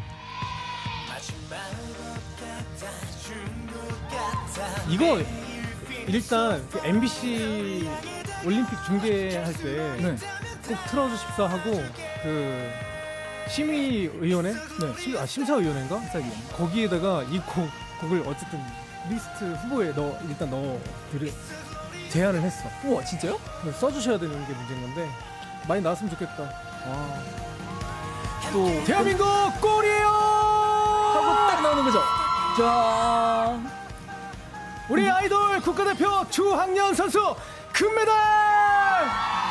이거 일단 그 엠비씨 올림픽 중계할 때 꼭 네. 틀어주십사 하고 그 심의위원회, 네. 심, 아, 심사위원회인가? 사기요. 거기에다가 이 곡, 곡을 어쨌든 리스트 후보에 넣어 일단 넣어 드리 제안을 했어. 우와 진짜요? 써주셔야 되는 게 문제인 건데 많이 나왔으면 좋겠다. 와. 또 대한민국 골이에요! 하고 딱 나오는 거죠. 짠. 우리 아이돌 국가대표 주학년 선수 금메달!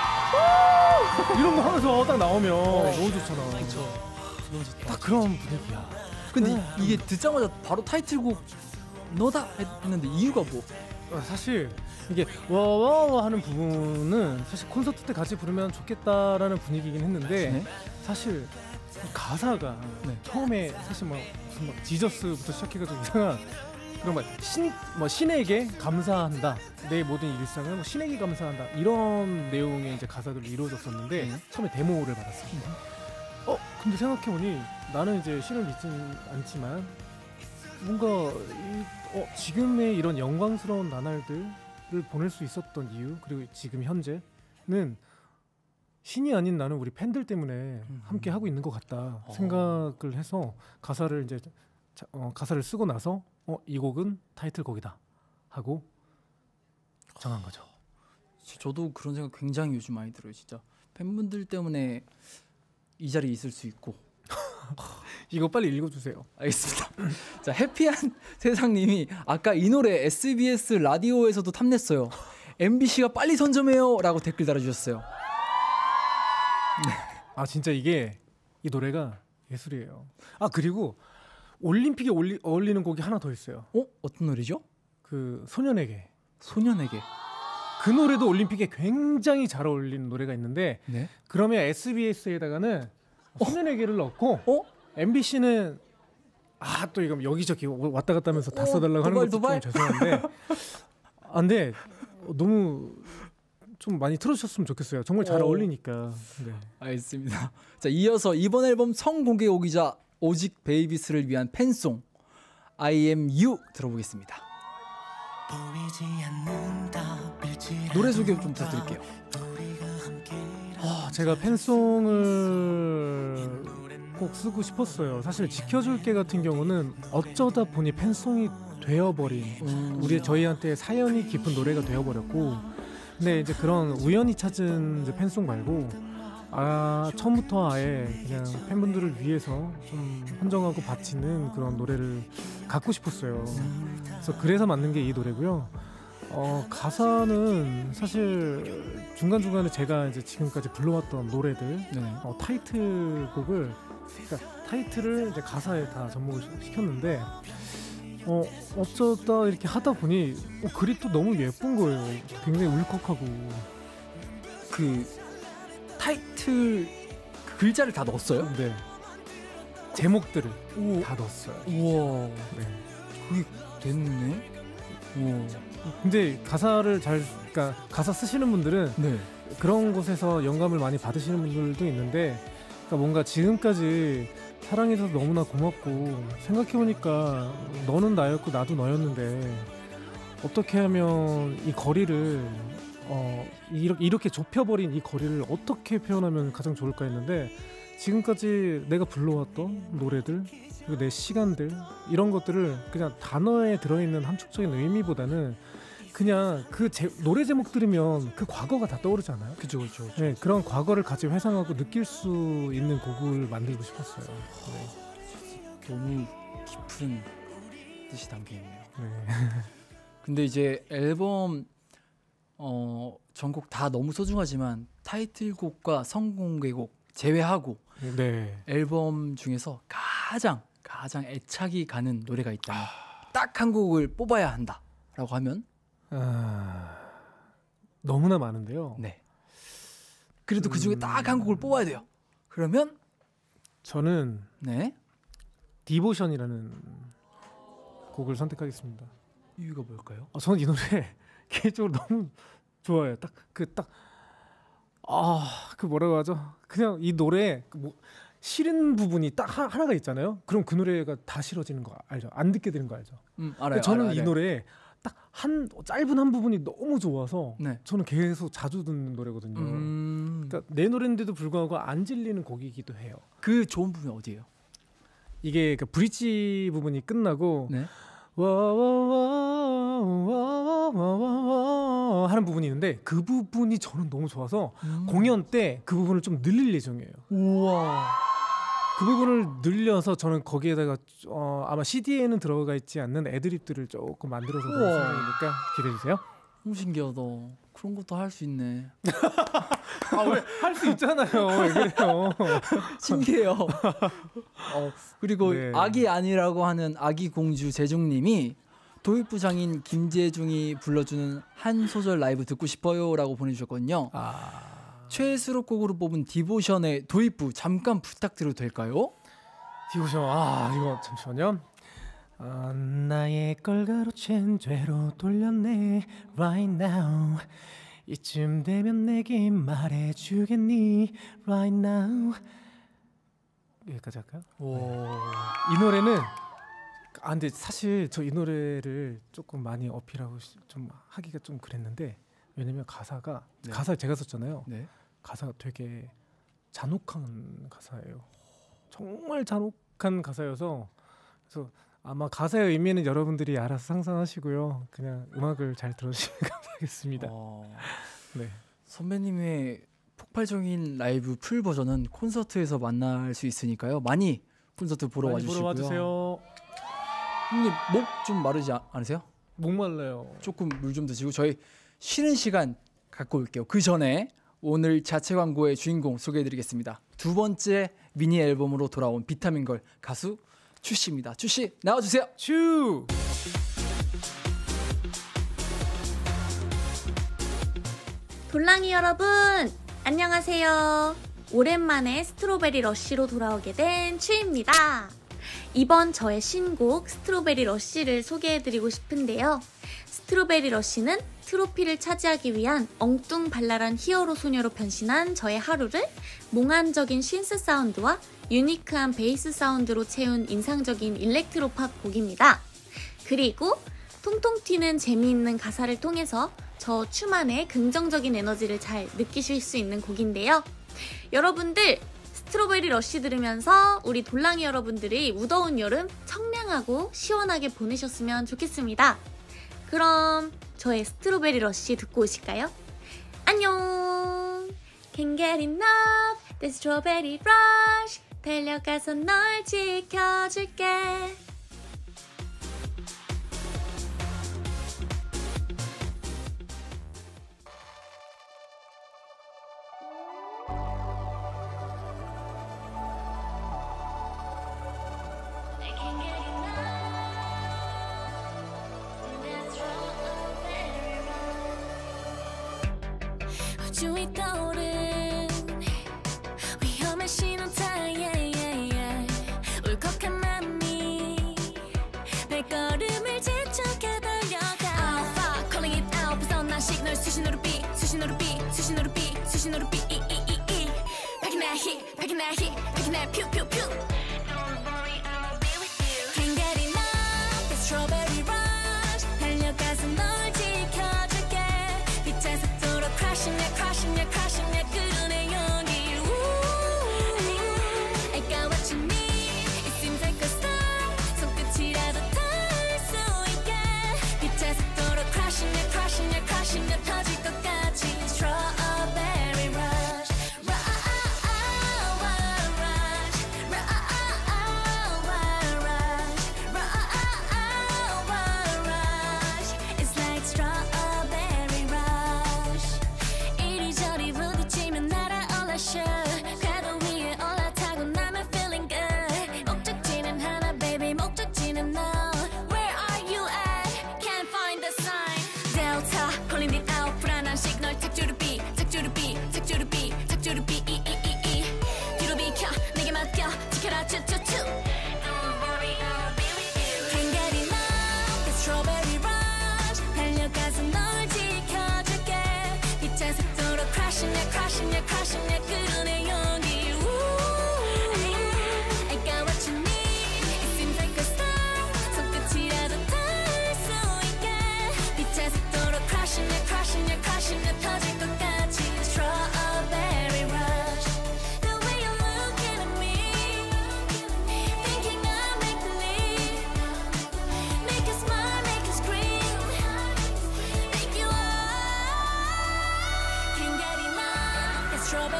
이런 거 하면서 딱 나오면 너무 좋잖아. 그렇죠. 너무 좋다. 딱 그런 분위기야. 근데 네. 이게 듣자마자 바로 타이틀곡 너다 했는데 이유가 뭐? 어, 사실 이게 와와와 하는 부분은 사실 콘서트 때 같이 부르면 좋겠다라는 분위기긴 했는데 네. 사실 이 가사가 네. 처음에 사실 막 무슨 막 지저스부터 시작해가지고 이상한 그런 막신 뭐 신에게 감사한다 내 모든 일상을 뭐 신에게 감사한다 이런 내용의 이제 가사들로 이루어졌었는데 네. 처음에 데모를 받았어. 어 근데 생각해보니 나는 이제 신을 믿지는 않지만 뭔가 이, 어, 지금의 이런 영광스러운 나날들을 보낼 수 있었던 이유 그리고 지금 현재는 신이 아닌 나는 우리 팬들 때문에 음. 함께 하고 있는 것 같다 어. 생각을 해서 가사를 이제 자, 어, 가사를 쓰고 나서 어, 이 곡은 타이틀곡이다 하고 정한 거죠. 저도 그런 생각 굉장히 요즘 많이 들어요. 진짜 팬분들 때문에 이 자리에 있을 수 있고. 이거 빨리 읽어주세요. 알겠습니다. 자 해피한 세상님이 아까 이 노래 에스비에스 라디오에서도 탐냈어요. 엠비씨가 빨리 선점해요라고 댓글 달아주셨어요. 아 진짜 이게 이 노래가 예술이에요. 아 그리고 올림픽에 올리, 어울리는 곡이 하나 더 있어요. 어 어떤 노래죠? 그 소년에게. 소년에게. 그 노래도 올림픽에 굉장히 잘 어울리는 노래가 있는데 네. 그러면 에스비에스에다가는 소년에게를 넣고 어? 엠비씨는 아 또 이거 여기저기 왔다 갔다 하면서 다 어, 써달라고 하는 것도 도발, 좀 죄송한데 아, 근데 너무 좀 많이 틀어주셨으면 좋겠어요. 정말 잘 어. 어울리니까. 네. 알겠습니다. 자 이어서 이번 앨범 성공개곡이자 오직 베이비스를 위한 팬송 I am you 들어보겠습니다. 노래 소개 좀 부탁드릴게요. 아, 제가 팬송을 꼭 쓰고 싶었어요. 사실 지켜줄게 같은 경우는 어쩌다 보니 팬송이 되어버린 음. 우리 저희한테 사연이 깊은 노래가 되어버렸고 근데 이제 그런 우연히 찾은 이제 팬송 말고 아 처음부터 아예 그냥 팬분들을 위해서 좀 헌정하고 바치는 그런 노래를 갖고 싶었어요. 그래서 그래서 만든 게 이 노래고요. 어, 가사는 사실 중간 중간에 제가 이제 지금까지 불러왔던 노래들 네. 어, 타이틀곡을 그러니까 타이틀을 이제 가사에 다 접목을 시켰는데 어, 어쩌다 이렇게 하다 보니 어, 글이 또 너무 예쁜 거예요. 굉장히 울컥하고. 그 타이틀 그 글자를 다 넣었어요? 네. 제목들을 오. 다 넣었어요. 우와 네. 그게 됐네. 우와. 근데 가사를 잘 그러니까 가사 쓰시는 분들은 네. 그런 곳에서 영감을 많이 받으시는 분들도 있는데 그러니까 뭔가 지금까지 사랑해줘서 너무나 고맙고 생각해보니까 너는 나였고 나도 너였는데 어떻게 하면 이 거리를 어 이렇게, 이렇게 좁혀버린 이 거리를 어떻게 표현하면 가장 좋을까 했는데 지금까지 내가 불러왔던 노래들 그리고 내 시간들 이런 것들을 그냥 단어에 들어있는 함축적인 의미보다는 그냥 그 제, 노래 제목 들으면 그 과거가 다 떠오르잖아요. 그죠, 그죠. 그죠. 네, 그런 과거를 같이 회상하고 느낄 수 있는 곡을 만들고 싶었어요. 네. 너무 깊은 뜻이 담겨 있네요. 네. 근데 이제 앨범 어, 전곡 다 너무 소중하지만 타이틀곡과 성공개곡 제외하고 네. 앨범 중에서 가장 가장 애착이 가는 노래가 있다면 딱 한 곡을 뽑아야 한다라고 하면 아, 너무나 많은데요. 네. 그래도 그 중에 딱 한 곡을 뽑아야 돼요. 그러면 저는 네 디보션이라는 곡을 선택하겠습니다. 이유가 뭘까요? 아, 저는 이 노래 개인적으로 너무 좋아해요. 딱 그 딱 아 그 뭐라고 하죠? 그냥 이 노래 그 뭐 싫은 부분이 딱 하, 하나가 있잖아요. 그럼 그 노래가 다 싫어지는 거 알죠? 안 듣게 되는 거 알죠? 음, 그러니까 알아요. 저는 알아요, 이 알아요. 노래 딱 한 짧은 한 부분이 너무 좋아서 네. 저는 계속 자주 듣는 노래거든요. 음, 그러니까 내 노래인데도 불구하고 안 질리는 곡이기도 해요. 그 좋은 부분이 어디예요? 이게 그 브릿지 부분이 끝나고 네. 와와와와와와와와 하는 부분이 있는데 그 부분이 저는 너무 좋아서 음. 공연 때 그 부분을 좀 늘릴 예정이에요. 우와. 그 부분을 늘려서 저는 거기에다가 어, 아마 씨디에는 들어가 있지 않는 애드립들을 조금 만들어서 넣을 우와. 생각이니까 기대해 주세요. 너무 신기하다. 그런 것도 할 수 있네. 아 왜 할 수 있잖아요. 왜 그래요? 신기해요. 어, 그리고 네. 아기 아니라고 하는 아기 공주 재중님이 도입부 장인 김재중이 불러주는 한 소절 라이브 듣고 싶어요라고 보내주셨거든요. 아 최애수록곡으로 뽑은 디보션의 도입부 잠깐 부탁드려도 될까요? 디보션 아 이거 잠시만요. 아, 나의 걸 가로챈 죄로 돌렸네 right now 이쯤 되면 내게 말해주겠니 right now 여기까지 할까요? 이 노래는 아 근데 사실 저 이 노래를 조금 많이 어필하고 시- 좀 하기가 좀 그랬는데 왜냐면 가사가 네. 가사 제가 썼잖아요. 네. 가사가 되게 잔혹한 가사예요. 정말 잔혹한 가사여서 그래서 아마 가사의 의미는 여러분들이 알아서 상상하시고요. 그냥 음악을 잘 들어주시면 감사하겠습니다. 어, 네. 선배님의 폭발적인 라이브 풀 버전은 콘서트에서 만날 수 있으니까요. 많이 콘서트 보러 많이 와주시고요. 보러 와주세요. 형님 목 좀 마르지 않- 않으세요? 목말라요. 조금 물 좀 드시고 저희 쉬는 시간 갖고 올게요. 그 전에 오늘 자체 광고의 주인공 소개해드리겠습니다. 두 번째 미니 앨범으로 돌아온 비타민걸 가수 추씨입니다. 추씨 나와주세요. 츄. 돌랑이 여러분 안녕하세요. 오랜만에 스트로베리 러쉬로 돌아오게 된 추입니다. 이번 저의 신곡 스트로베리 러쉬를 소개해드리고 싶은데요. 스트로베리 러쉬는 트로피를 차지하기 위한 엉뚱발랄한 히어로 소녀로 변신한 저의 하루를 몽환적인 신스 사운드와 유니크한 베이스 사운드로 채운 인상적인 일렉트로팝 곡입니다. 그리고 통통 튀는 재미있는 가사를 통해서 저 추만의 긍정적인 에너지를 잘 느끼실 수 있는 곡인데요. 여러분들 스트로베리 러쉬 들으면서 우리 돌랑이 여러분들이 무더운 여름 청량하고 시원하게 보내셨으면 좋겠습니다. 그럼 저의 스트로베리 러쉬 듣고 오실까요? 안녕. Can't get enough the strawberry rush. 달려가서 널 지켜줄게. 우주에 떠오른 위험한 신호탄 yeah, yeah, yeah. 울컥한 맘이 발걸음을 재촉해 달려가 Oh fuck calling it out 벗어난 시그널 수신호로 삐 수신호로 삐 수신호로 삐 수신호로 삐 이 이 이 이 밝은 날 히 밝은 날 히 밝은 날 퓨 퓨 퓨 Can't get enough the strawberry rush 달려가서 널 지켜줄게 빛의 속도로 crashing yeah crashing yeah crashing yeah 끌어내 여길 I got what you need It seems like a star 손끝이라도 닿을 수 있게 빛의 속도로 crashing yeah crashing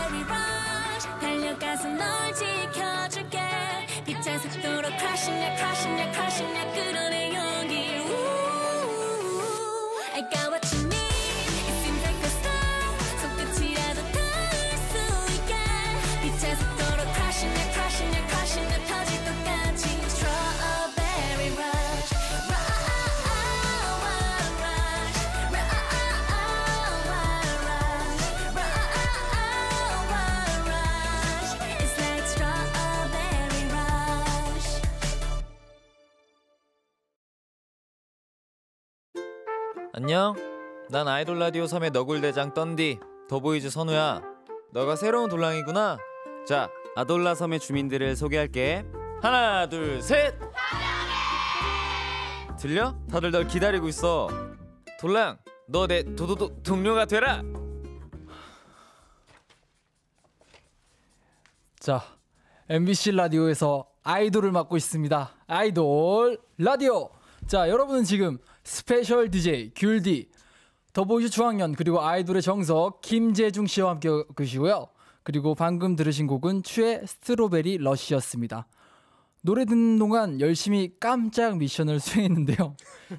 strawberry rush 달려가서 널 지켜줄게 빛의 속도로 crashing 내 crashing 내 crashing 내 끌어내 여기 I got what you need It seems like a star 손끝이라도 닿을 수 있게 빛의 속도로 crashing 내 crashing 내 crashing 내 터질 것까지 strawberry rush It's like strawberry rush 안녕. 난 아이돌 라디오 삼의 너굴 대장 떤디 더보이즈 선우야. 너가 새로운 돌랑이구나. 자, 아돌라 섬의 주민들을 소개할게. 하나, 둘, 셋. 들려? 다들 널 기다리고 있어. 돌랑, 너 내 도도도 동료가 되라. 자, 엠비씨 라디오에서 아이돌을 맡고 있습니다. 아이돌 라디오. 자, 여러분은 지금 스페셜 디제이 귤디, 더보이즈 중학년 그리고 아이돌의 정석 김재중 씨와 함께 계시고요. 그리고 방금 들으신 곡은 추의 스트로베리 러시였습니다. 노래 듣는 동안 열심히 깜짝 미션을 수행했는데요.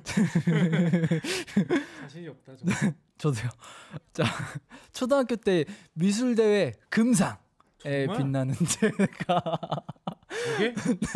자신이 없다 정말. 저도요. 자, 초등학교 때 미술 대회 금상에 정말? 빛나는 제가 이게?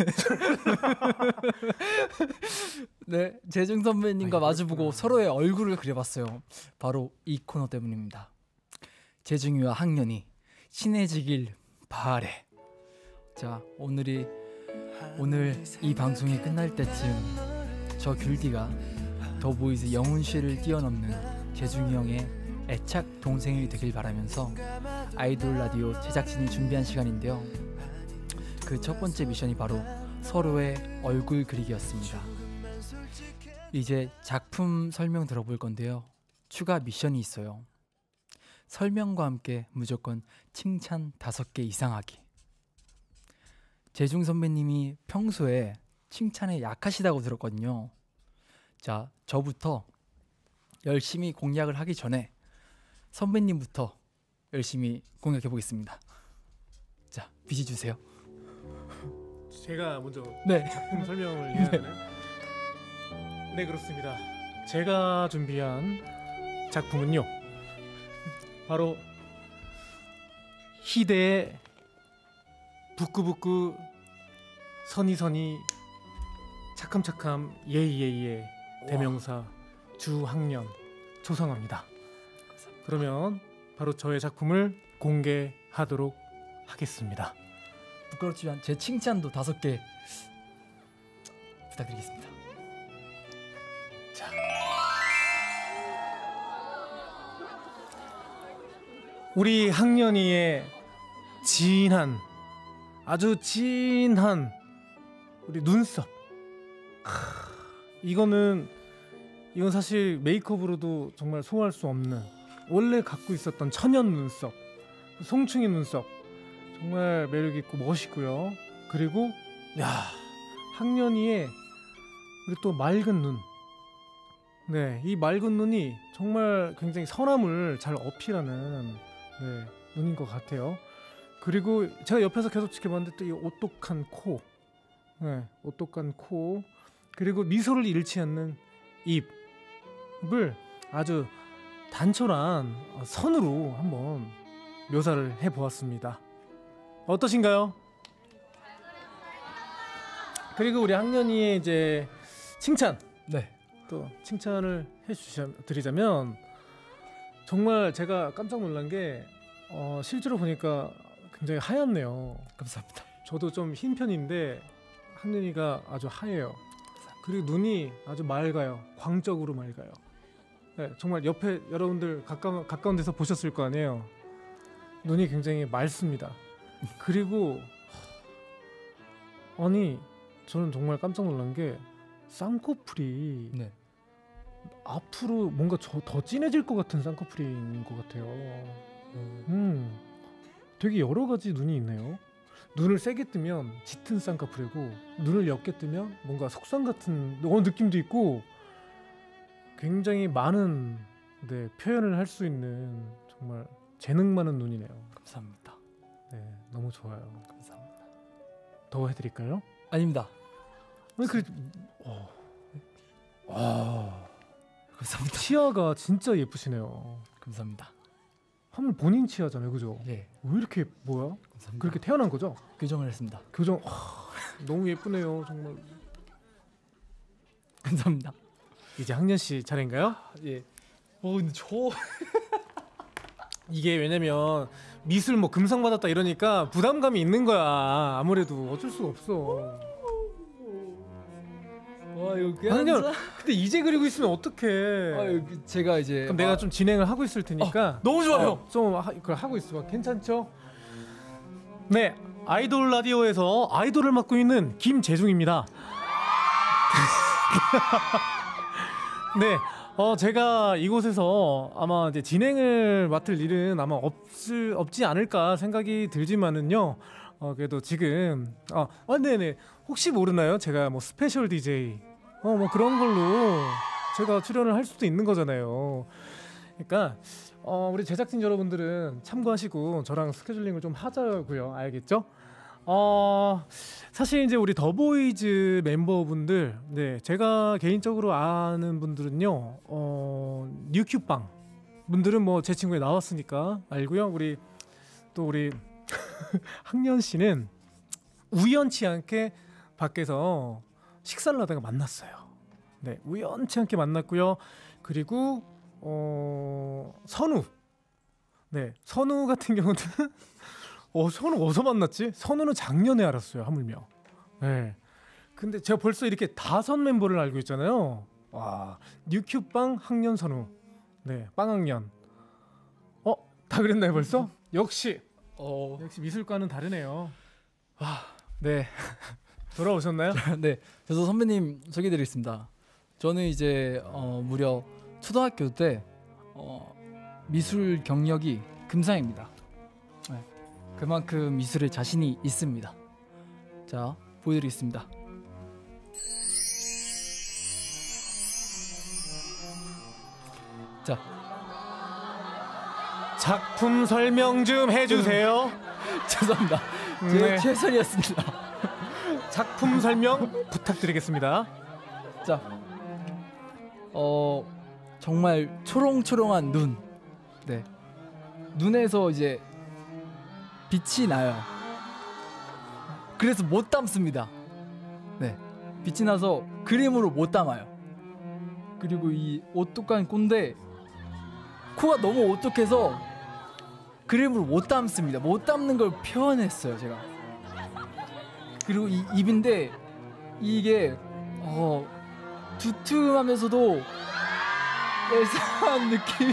네, 재중 선배님과 아, 마주보고 그렇구나. 서로의 얼굴을 그려봤어요. 바로 이 코너 때문입니다. 재중이와 학년이 친해지길 바래. 자, 오늘이 오늘 이 방송이 끝날 때쯤 저 귤디가 더보이즈 영훈 씨를 뛰어넘는 재중이 형의 애착 동생이 되길 바라면서 아이돌 라디오 제작진이 준비한 시간인데요. 그 첫 번째 미션이 바로 서로의 얼굴 그리기였습니다. 이제 작품 설명 들어볼 건데요. 추가 미션이 있어요. 설명과 함께 무조건 칭찬 다섯 개 이상 하기. 재중 선배님이 평소에 칭찬에 약하시다고 들었거든요. 자, 저부터 열심히 공략을 하기 전에 선배님부터 열심히 공략해 보겠습니다. 자, 비지 주세요. 제가 먼저 네. 작품 설명을 해야 되나요? 네, 그렇습니다. 제가 준비한 작품은요, 바로 희대의 부끄부끄 선이선이 착함착함 예이예이의 대명사 주학년 조성아입니다. 그러면 바로 저의 작품을 공개하도록 하겠습니다. 부끄럽지만 제 칭찬도 다섯 개 부탁드리겠습니다. 자, 우리 학년이의 진한, 아주 진한 우리 눈썹. 크, 이거는 이건 사실 메이크업으로도 정말 소화할 수 없는 원래 갖고 있었던 천연 눈썹, 송충이 눈썹. 정말 매력 있고 멋있고요. 그리고 야, 학년이의 우리 또 맑은 눈. 네, 이 맑은 눈이 정말 굉장히 선함을 잘 어필하는 네, 눈인 것 같아요. 그리고 제가 옆에서 계속 지켜봤는데 또 이 오똑한 코, 네, 오똑한 코, 그리고 미소를 잃지 않는 입을 아주 단촐한 선으로 한번 묘사를 해보았습니다. 어떠신가요? 그리고 우리 학년이의 이제 칭찬, 네. 또 칭찬을 해주시자면 정말 제가 깜짝 놀란 게 어, 실제로 보니까 굉장히 하얗네요. 감사합니다. 저도 좀 흰 편인데 학년이가 아주 하얘요. 그리고 눈이 아주 맑아요. 광적으로 맑아요. 네, 정말 옆에 여러분들 가까운, 가까운 데서 보셨을 거 아니에요. 눈이 굉장히 맑습니다. 그리고 아니 저는 정말 깜짝 놀란 게 쌍꺼풀이 네. 앞으로 뭔가 저, 더 진해질 것 같은 쌍꺼풀인 것 같아요. 음, 되게 여러 가지 눈이 있네요. 눈을 세게 뜨면 짙은 쌍꺼풀이고 눈을 옅게 뜨면 뭔가 속상 같은 어, 느낌도 있고 굉장히 많은 네, 표현을 할 수 있는 정말 재능 많은 눈이네요. 감사합니다. 너무 좋아요. 감사합니다. 더 해드릴까요? 아닙니다. 아니 그래. 어. 아. 감사합니다. 치아가 진짜 예쁘시네요. 감사합니다. 한번 본인 치아잖아요, 그죠? 예. 왜 이렇게 뭐야? 감사합니다. 그렇게 태어난 거죠? 교정을 했습니다. 교정. 하, 너무 예쁘네요, 정말. 감사합니다. 이제 학년 씨 차례인가요? 예. 어 근데 저 이게 왜냐면 미술 뭐 금상 받았다 이러니까 부담감이 있는 거야. 아무래도 어쩔 수가 없어. 와 이거 학년. 그냥 근데 이제 그리고 있으면 어떡해? 아, 여기 제가 이제 그럼 내가 좀 진행을 하고 있을 테니까. 너무 좋아요. 어, 좀 하, 그걸 하고 있어. 괜찮죠? 네, 아이돌 라디오에서 아이돌을 맡고 있는 김재중입니다. 네, 어 제가 이곳에서 아마 이제 진행을 맡을 일은 아마 없을 없지 않을까 생각이 들지만은요. 어 그래도 지금 아, 아 네네 혹시 모르나요? 제가 뭐 스페셜 디제이 어 뭐 그런 걸로 제가 출연을 할 수도 있는 거잖아요. 그러니까 어 우리 제작진 여러분들은 참고하시고 저랑 스케줄링을 좀 하자고요. 알겠죠? 어 사실 이제 우리 더보이즈 멤버분들, 네 제가 개인적으로 아는 분들은요, 어 뉴큐빵 분들은 뭐 제 친구에 나왔으니까 알고요. 우리 또 우리 학년 씨는 우연치 않게 밖에서 식사를 하다가 만났어요. 네 우연치 않게 만났고요. 그리고 어 선우, 네 선우 같은 경우는 어 선우 어디서 만났지? 선우는 작년에 알았어요, 하물며. 네. 근데 제가 벌써 이렇게 다섯 멤버를 알고 있잖아요. 와, 뉴큐빵 학년 선우. 네, 빵학년. 어, 다 그랬나요 벌써? 역시. 어, 역시 미술과는 다르네요. 네. 돌아오셨나요? 네. 그래서 선배님 소개드리겠습니다. 저는 이제 어, 무려 초등학교 때 어, 미술 경력이 금상입니다. 네. 그만큼 미술에 자신이 있습니다. 자, 보여드리겠습니다. 자, 작품 설명 좀 해주세요. 죄송합니다. 제 네. 최선이었습니다. 작품 설명 부탁드리겠습니다. 자, 어 정말 초롱초롱한 눈. 네, 눈에서 이제 빛이 나요. 그래서 못 담습니다. 네, 빛이 나서 그림으로 못 담아요. 그리고 이 오똑한 꼰대 코가 너무 오똑해서 그림으로 못 담습니다. 못 담는 걸 표현했어요, 제가. 그리고 이 입인데 이게 어 두툼하면서도 예사한 느낌이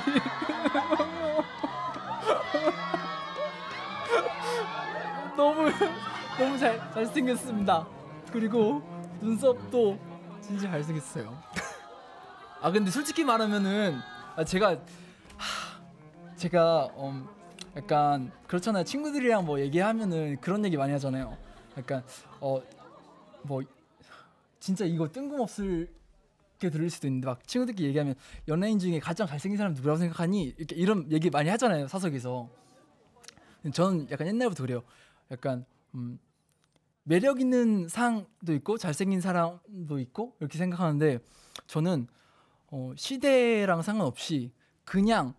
너무 너무 잘 잘생겼습니다. 그리고 눈썹도 진짜 잘생겼어요. 아 근데 솔직히 말하면은 아, 제가 하, 제가 음, 약간 그렇잖아요. 친구들이랑 뭐 얘기하면은 그런 얘기 많이 하잖아요. 약간 어 뭐 진짜 이거 뜬금없을 게 들릴 수도 있는데 막 친구들끼리 얘기하면 연예인 중에 가장 잘생긴 사람 누구라고 생각하니? 이렇게 이런 얘기 많이 하잖아요, 사석에서. 저는 약간 옛날부터 그래요. 약간 음, 매력 있는 상도 있고 잘생긴 사람도 있고 이렇게 생각하는데 저는 어, 시대랑 상관없이 그냥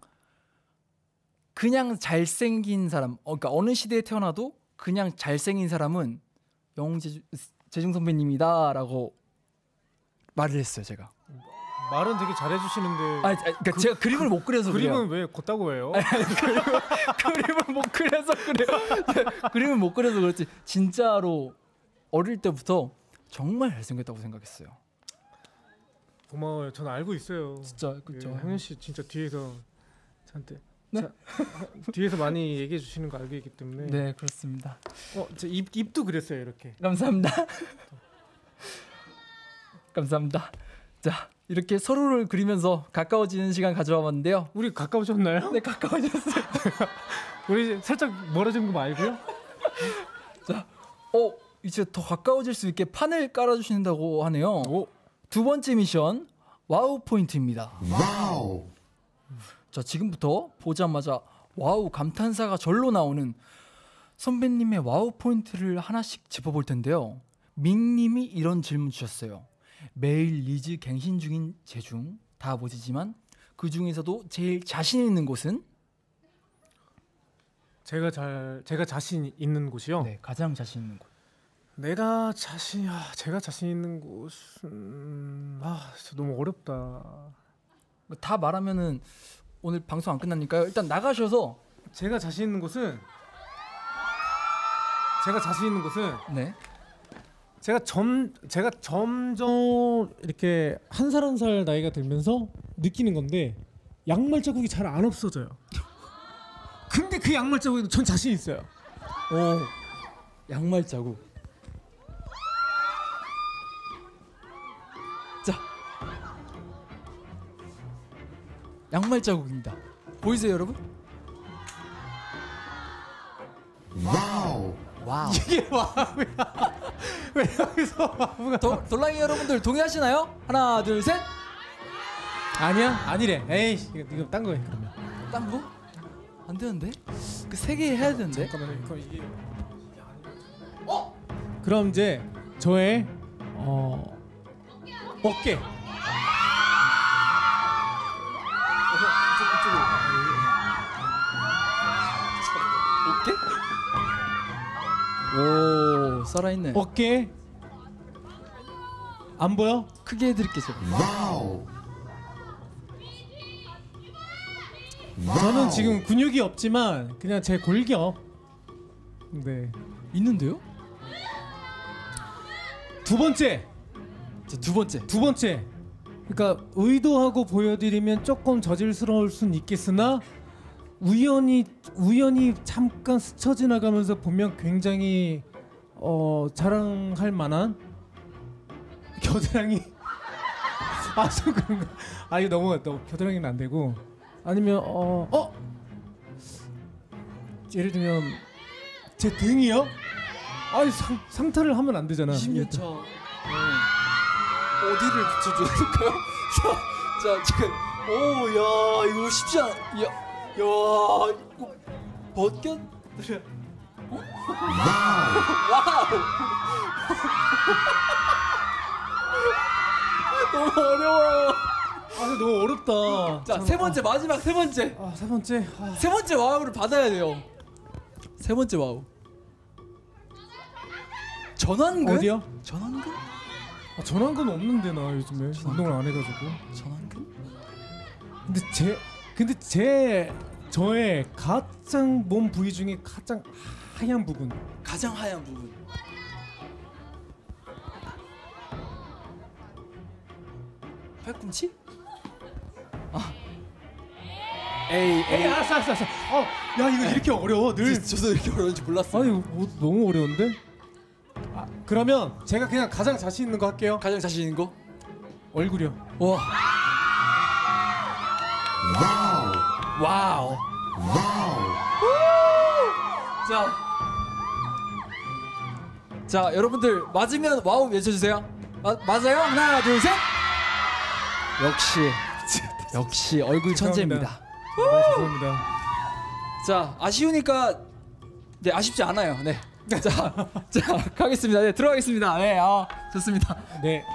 그냥 잘생긴 사람, 어, 그러니까 어느 시대에 태어나도 그냥 잘생긴 사람은 영재중 선배님이다라고 말을 했어요, 제가. 말은 되게 잘해주시는데. 아니, 아니 그러니까 그, 제가 그림을 못 그려서 그림은 그래요. 왜 걷다고 해요? 아니, 아니, 그림을, 그림을 못 그려서 그래요. 네, 그림을 못 그려서 그렇지. 진짜로 어릴 때부터 정말 잘생겼다고 생각했어요. 고마워요. 저는 알고 있어요. 진짜 그렇죠. 예, 형현 씨 진짜 뒤에서 저한테 네? 자, 뒤에서 많이 얘기해 주시는 거 알고 있기 때문에. 네, 그렇습니다. 어, 저 입 입도 그랬어요 이렇게. 감사합니다. 감사합니다. 자, 이렇게 서로를 그리면서 가까워지는 시간 가져와 봤는데요. 우리 가까워졌나요? 네, 가까워졌어요. 우리 살짝 멀어진 거 말고요. 자, 어 이제 더 가까워질 수 있게 판을 깔아주신다고 하네요. 오. 두 번째 미션 와우 포인트입니다. 와우. 자, 지금부터 보자마자 와우 감탄사가 절로 나오는 선배님의 와우 포인트를 하나씩 짚어볼 텐데요. 밍님이 이런 질문 주셨어요. 매일 리즈 갱신 중인 제중 다 멋지지만 그 중에서도 제일 자신 있는 곳은? 제가 잘 제가 자신 있는 곳이요. 네, 가장 자신 있는 곳. 내가 자신 아, 제가 자신 있는 곳은 아 진짜 너무 어렵다. 다 말하면은 오늘 방송 안 끝나니까요. 일단 나가셔서. 제가 자신 있는 곳은 제가 자신 있는 곳은 네. 제가 점 제가 점점 이렇게 한 살 한 살 나이가 들면서 느끼는 건데 양말 자국이 잘 안 없어져요. 근데 그 양말 자국에도 전 자신 있어요. 오, 양말 자국. 자, 양말 자국입니다. 보이세요, 여러분? 와우. 와우. 이게 와우야. 왜 여기서 와우가? 도, 돌랑이 여러분들 동의하시나요? 하나, 둘, 셋. 아니야? 아니래. 에이, 이거 이거 딴 거야 그러면. 딴 거? 안 되는데? 그 세 개 해야 되는데. 잠깐만요. 그럼 이게 어? 그럼 이제 저의 어 어깨. 어깨? 오, 살아있네. 어깨. 안 보여? 크게 해드릴게요. 제가. 와우. 저는 지금 근육이 없지만 그냥 제 골격. 네. 있는데요? 두 번째. 자, 두 번째. 두 번째. 그러니까 의도하고 보여드리면 조금 저질스러울 순 있겠으나 우연히 우연히 잠깐 스쳐 지나가면서 보면 굉장히 어 자랑할 만한 겨드랑이. 아, 좀 그런가? 아, 이거 너무 너무 겨드랑이는 안 되고 아니면 어 어? 예를 들면 제 등이요? 아니 상, 상타를 하면 안 되잖아. 이십 년 차. 네. 어디를 붙여줘야 될까요? 자, 자, 지금 오, 야, 이거 쉽지 않아. 야, 야, 이거 벗겨? 어? 와우. 너무 어려워요. 아, 너무 어렵다. 자, 세 번째 마지막 세 번째. 아, 세 번째. 아. 세 번째 와우를 받아야 돼요. 세 번째 와우. 전완근? 어디요? 전완근? 아, 전완근 없는데 나 요즘에 운동을 안 해가지고. 전완근? 근데 제 근데 제 저의 가장 몸 부위 중에 가장 하얀 부분. 가장 하얀 부분. 팔꿈치? 아. 에이, 에이, 에이. 알았어, 알았어, 알았어. 어, 야, 이거 이렇게 어려워 늘. 저- 저도 이렇게 어려운지 몰랐어요. 아니, 뭐, 너무 어려운데? 아, 그러면 제가 그냥 가장 자신 있는 거 할게요. 가장 자신 있는 거? 얼굴이요. 와. 와우. 와우. 와우. 자. 자, 여러분들 맞으면 와우 외쳐주세요. 마, 맞아요? 하나, 둘, 셋. 역시 역시 얼굴 천재입니다. 아, 죄송합니다. 자, 아쉬우니까 네, 아쉽지 않아요. 네. 자, 자, 가겠습니다. 네, 들어가겠습니다. 네, 아, 좋습니다. 네.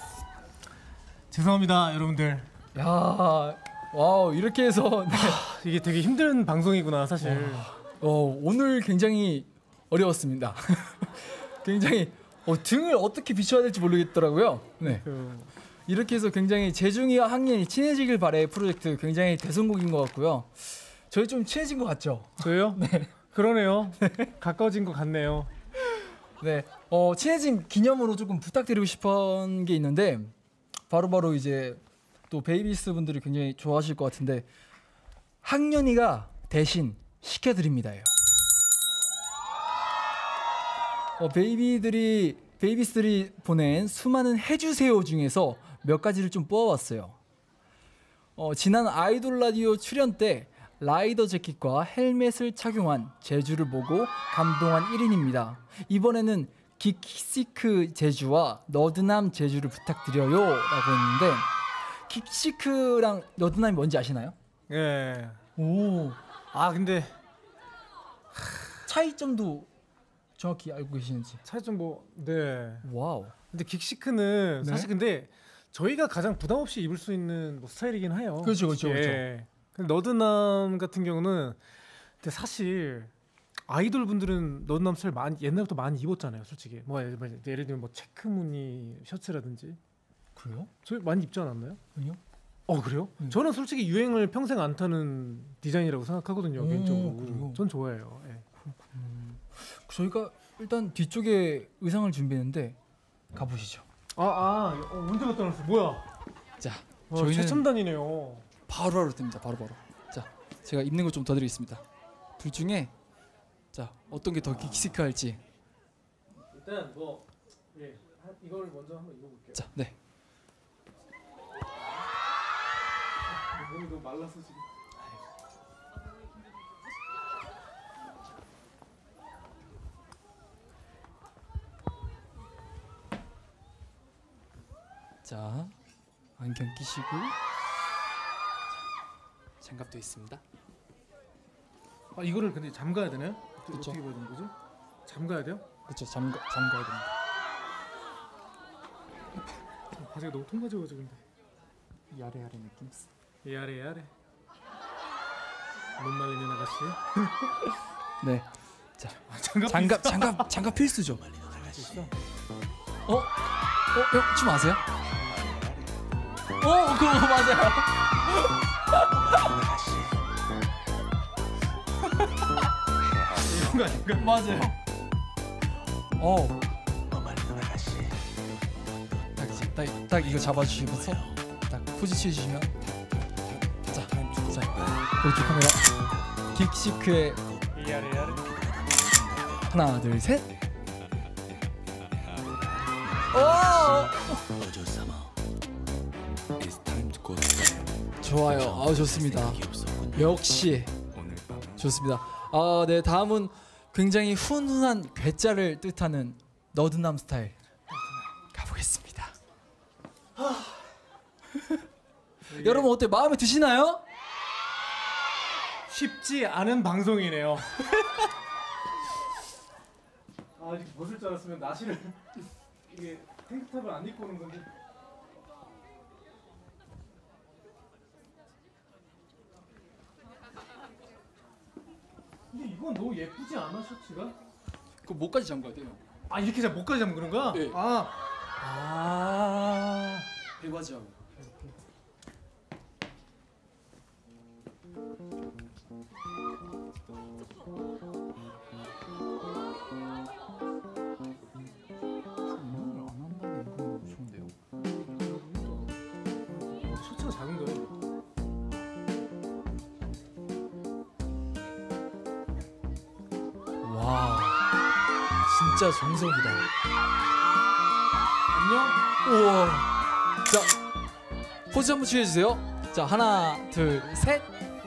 죄송합니다, 여러분들. 야, 와우, 이렇게 해서 네. 이게 되게 힘든 방송이구나, 사실. 어, 오늘 굉장히 어려웠습니다. 굉장히 어, 등을 어떻게 비춰야 될지 모르겠더라고요. 네. 그, 이렇게 해서 굉장히 재중이와 학년이 친해지길 바래 프로젝트 굉장히 대성공인 것 같고요. 저희 좀 친해진 것 같죠? 저요? 네. 그러네요. 가까워진 것 같네요. 네. 어, 친해진 기념으로 조금 부탁드리고 싶은 게 있는데 바로바로 이제 또 베이비스 분들이 굉장히 좋아하실 것 같은데 학년이가 대신 시켜드립니다예요. 어, 베이비들이 베이비스들이 보낸 수많은 해주세요 중에서 몇 가지를 좀 뽑아봤어요. 어, 지난 아이돌 라디오 출연 때 라이더 재킷과 헬멧을 착용한 제주를 보고 감동한 일 인입니다. 이번에는 긱시크 제주와 너드남 제주를 부탁드려요 라고 했는데 긱시크랑 너드남이 뭔지 아시나요? 예. 오, 아, 근데 차이점도 정확히 알고 계시는지. 차이점 뭐 네. 와우. 근데 긱시크는 네. 사실 근데 저희가 가장 부담 없이 입을 수 있는 뭐 스타일이긴 해요. 그렇죠, 그렇죠, 솔직히. 그렇죠. 예. 근데 너드남 같은 경우는 근데 사실 아이돌 분들은 너드남 스타일 많이 옛날부터 많이 입었잖아요, 솔직히. 뭐 예를, 뭐 예를 들면 뭐 체크 무늬 셔츠라든지. 그래요? 저희 많이 입지 않았나요? 아니요. 어 그래요? 음. 저는 솔직히 유행을 평생 안 타는 디자인이라고 생각하거든요. 오, 개인적으로. 그래요? 전 좋아해요. 예. 저희가 일단 뒤쪽에 의상을 준비했는데 가보시죠. 아, 아 어, 언제 갖다 놨어? 뭐야? 자, 어, 저희는 최첨단이네요. 바로 하루 됩니다. 바로 바로. 자, 제가 입는 거 좀 더 드리겠습니다. 둘 중에 자 어떤 게 더 킥시크할지. 일단 뭐 예, 한- 이걸 먼저 한번 입어볼게요. 자, 네. 몸이 너무 말라서 지금. 자, 안경 끼시고 자, 장갑도 있습니다. 아 이거를 근데 잠가야 되나요? 어떻게- 그쵸. 어떻게 보는 거죠? 잠가야 돼요? 그렇죠. 잠가 잠가야 됩니다. 바지가 너무 통과져가지고 근데. 야래 야래 느낌. 야래 야래. 못 말리는 아가씨. 네. 아, 장갑 장갑 장갑 장갑 필수죠. 있어. 어? 어? 형, 춤 아세요? 어, 그거 맞아요. 이런 거 아닌가? 맞아요. 어. 딱, 이제 딱, 딱 이거 잡아주시면서 딱 포즈 취해주시면 자, 자, 오른쪽 카메라 긱시크의 야래 야래. 하나, 둘, 셋. 오! 좋아요. 아, 좋습니다. 역시 좋습니다. 아, 네, 다음은 굉장히 훈훈한 괴짜를 뜻하는 너드남 스타일 가보겠습니다. 여러분 어때? 마음에 드시나요? 쉽지 않은 방송이네요. 아 이렇게 벗을 줄 알았으면 나시를 이게 탱크탑을 안 입고 오는 건데. 근데 이건 너무 예쁘지 않아 셔츠가? 그 목까지 잠가야 돼요. 아 이렇게 잡 목까지 잠그는 거야? 네. 아. 아. 배바지하고. 안 한다는 건 좋은데요. 셔츠가 작은 거예요. 와, 진짜 정석이다. 안녕. 우와. 자, 포즈 한번 취해주세요. 자, 하나, 둘, 셋.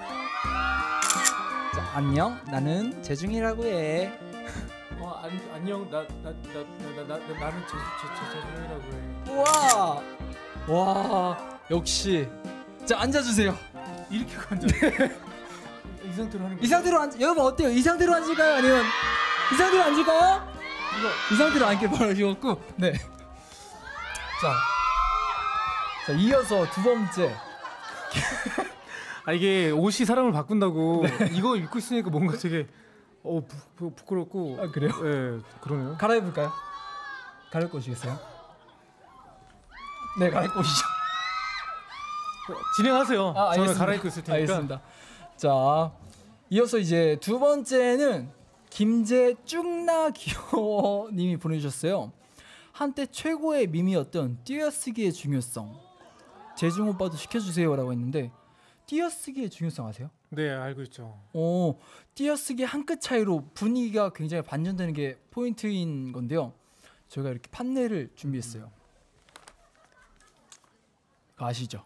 자, 안녕. 나는 재중이라고 해. 어 안, 안녕 나 나 나 나 나 나 나는 제제제제중이라고 해. 우와. 와, 역시. 자, 앉아주세요. 이렇게 앉아. 이 상태로 하는 거. 이 상태로 앉. 여러분 어때요? 이 상태로 앉을까요? 아니면 이 상태로 앉을까요? 이거 이 상태로 앉길 바라시고. 네. 자, 자 이어서 두 번째. 아 이게 옷이 사람을 바꾼다고 이거 입고 있으니까 뭔가 되게 어 부, 부, 부끄럽고. 아, 그래요? 예 그러네요. 갈아입을까요? 갈아입고 오시겠어요? 네, 갈아입고 오시죠. 진행하세요. 아, 저는 알겠습니다. 갈아입고 있을 테니까. 알겠습니다. 자, 이어서 이제 두 번째는 김재쭉나 귀여워님이 보내주셨어요. 한때 최고의 밈이었던 띄어쓰기의 중요성. 재중 오빠도 시켜주세요라고 했는데 띄어쓰기의 중요성 아세요? 네 알고 있죠. 어, 띄어쓰기 한 끗 차이로 분위기가 굉장히 반전되는 게 포인트인 건데요. 저희가 이렇게 판넬을 준비했어요. 그거 아시죠?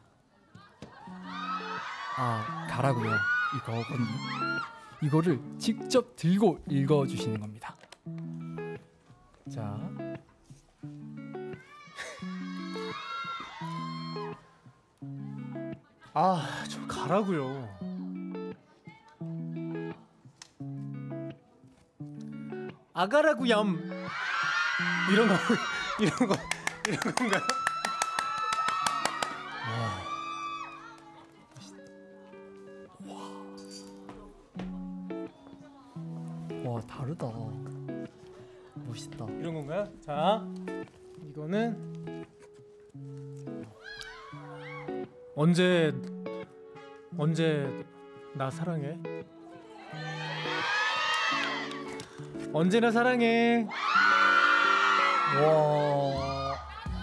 아, 가라고요. 이거거든요. 이거를 직접 들고 읽어주시는 겁니다. 자, 아 저 가라고요. 아가라구 얌 이런 거 이런 거 이런 건가요? 와 다르다. 멋있다. 이런 건가요? 자, 이거는 언제 언제 나 사랑해? 언제나 사랑해. 와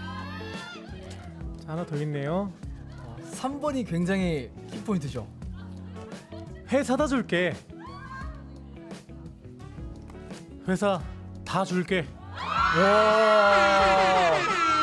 자, 하나 더 있네요. 삼 번이 굉장히 키포인트죠. 회 사다 줄게. 회사 다 줄게. 와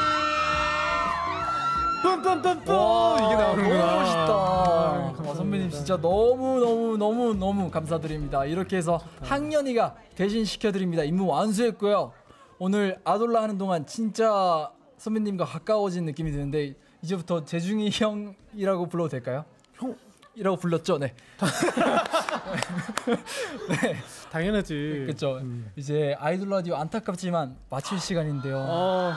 뿜뿜뿜뿜 와, 이게 나오는구나. 너무 멋있다. 아, 와, 감사합니다. 선배님 진짜 너무 너무 너무 너무 감사드립니다. 이렇게 해서 학년이가 대신 시켜드립니다. 임무 완수했고요. 오늘 아돌라 하는 동안 진짜 선배님과 가까워진 느낌이 드는데 이제부터 재중이 형이라고 불러도 될까요? 형이라고 불렀죠? 네. 네. 당연하지. 그렇죠. 음. 이제 아이돌 라디오 안타깝지만 마칠 시간인데요. 어,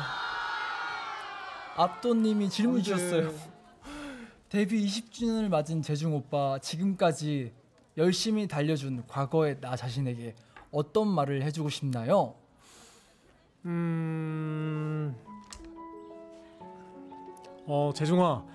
압도님이 질문 안 돼. 주셨어요. 데뷔 이십 주년을 맞은 재중 오빠, 지금까지 열심히 달려준 과거의 나 자신에게 어떤 말을 해주고 싶나요? 음, 어 재중아,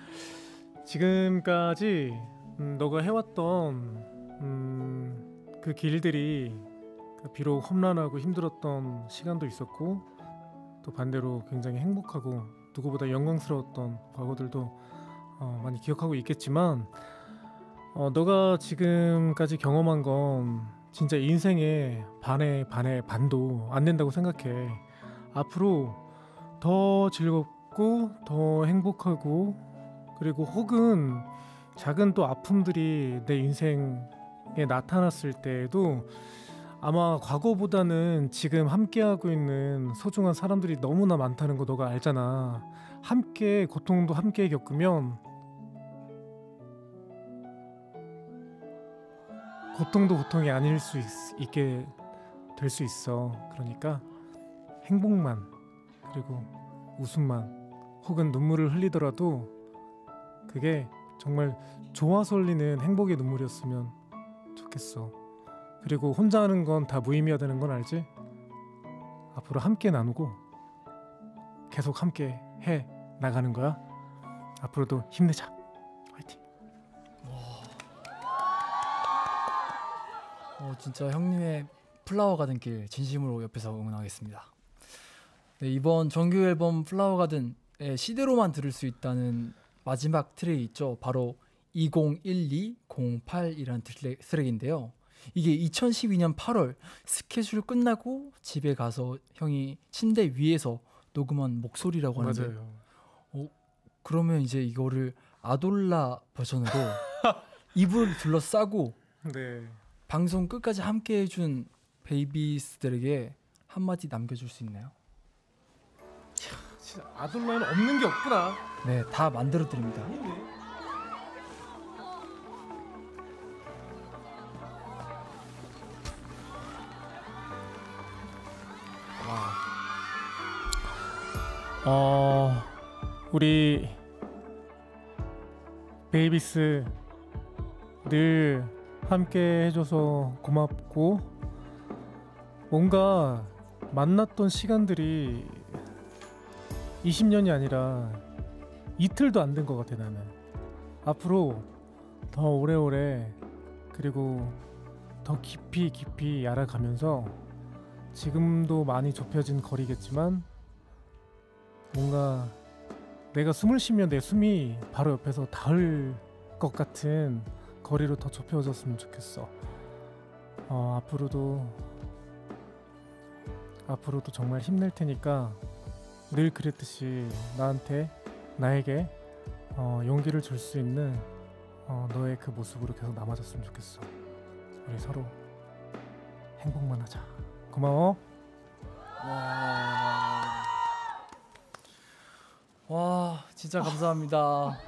지금까지 음, 너가 해왔던 음, 그 길들이 비록 험난하고 힘들었던 시간도 있었고 또 반대로 굉장히 행복하고 누구보다 영광스러웠던 과거들도 어, 많이 기억하고 있겠지만 어, 너가 지금까지 경험한 건 진짜 인생의 반의 반의 반도 안 된다고 생각해. 앞으로 더 즐겁고 더 행복하고 그리고 혹은 작은 또 아픔들이 내 인생에 나타났을 때에도 아마 과거보다는 지금 함께하고 있는 소중한 사람들이 너무나 많다는 거 너가 알잖아. 함께 고통도 함께 겪으면 고통도 고통이 아닐 수 있, 있게 될 수 있어. 그러니까 행복만 그리고 웃음만 혹은 눈물을 흘리더라도 그게 정말 좋아서 흘리는 행복의 눈물이었으면 좋겠어. 그리고 혼자 하는 건 다 무의미하다는 건 알지? 앞으로 함께 나누고 계속 함께 해 나가는 거야. 앞으로도 힘내자. 화이팅. 어, 진짜 형님의 플라워 가든 길 진심으로 옆에서 응원하겠습니다. 네, 이번 정규 앨범 플라워 가든의 씨디로만 들을 수 있다는 마지막 트랙이 있죠. 바로 이공일이공팔이라는 트랙, 트랙인데요. 이게 이천십이 년 팔월 스케줄 끝나고 집에 가서 형이 침대 위에서 녹음한 목소리라고 하는데 맞아요. 어, 그러면 이제 이거를 아돌라 버전으로 이불 둘러싸고 네. 방송 끝까지 함께 해준 베이비스들에게 한마디 남겨줄 수 있나요? 진짜 아돌라에는 없는 게 없구나. 네, 다 만들어 드립니다. 어, 우리 베이비스 늘 함께 해줘서 고맙고 뭔가 만났던 시간들이 이십 년이 아니라 이틀도 안 된 것 같아. 나는 앞으로 더 오래오래 그리고 더 깊이 깊이 알아가면서 지금도 많이 좁혀진 거리겠지만 뭔가 내가 숨을 쉬면 내 숨이 바로 옆에서 닿을 것 같은 거리로 더 좁혀졌으면 좋겠어. 어, 앞으로도 앞으로도 정말 힘낼 테니까 늘 그랬듯이 나한테 나에게 어, 용기를 줄 수 있는 어, 너의 그 모습으로 계속 남아줬으면 좋겠어. 우리 서로 행복만 하자. 고마워. 와, 와 진짜 감사합니다.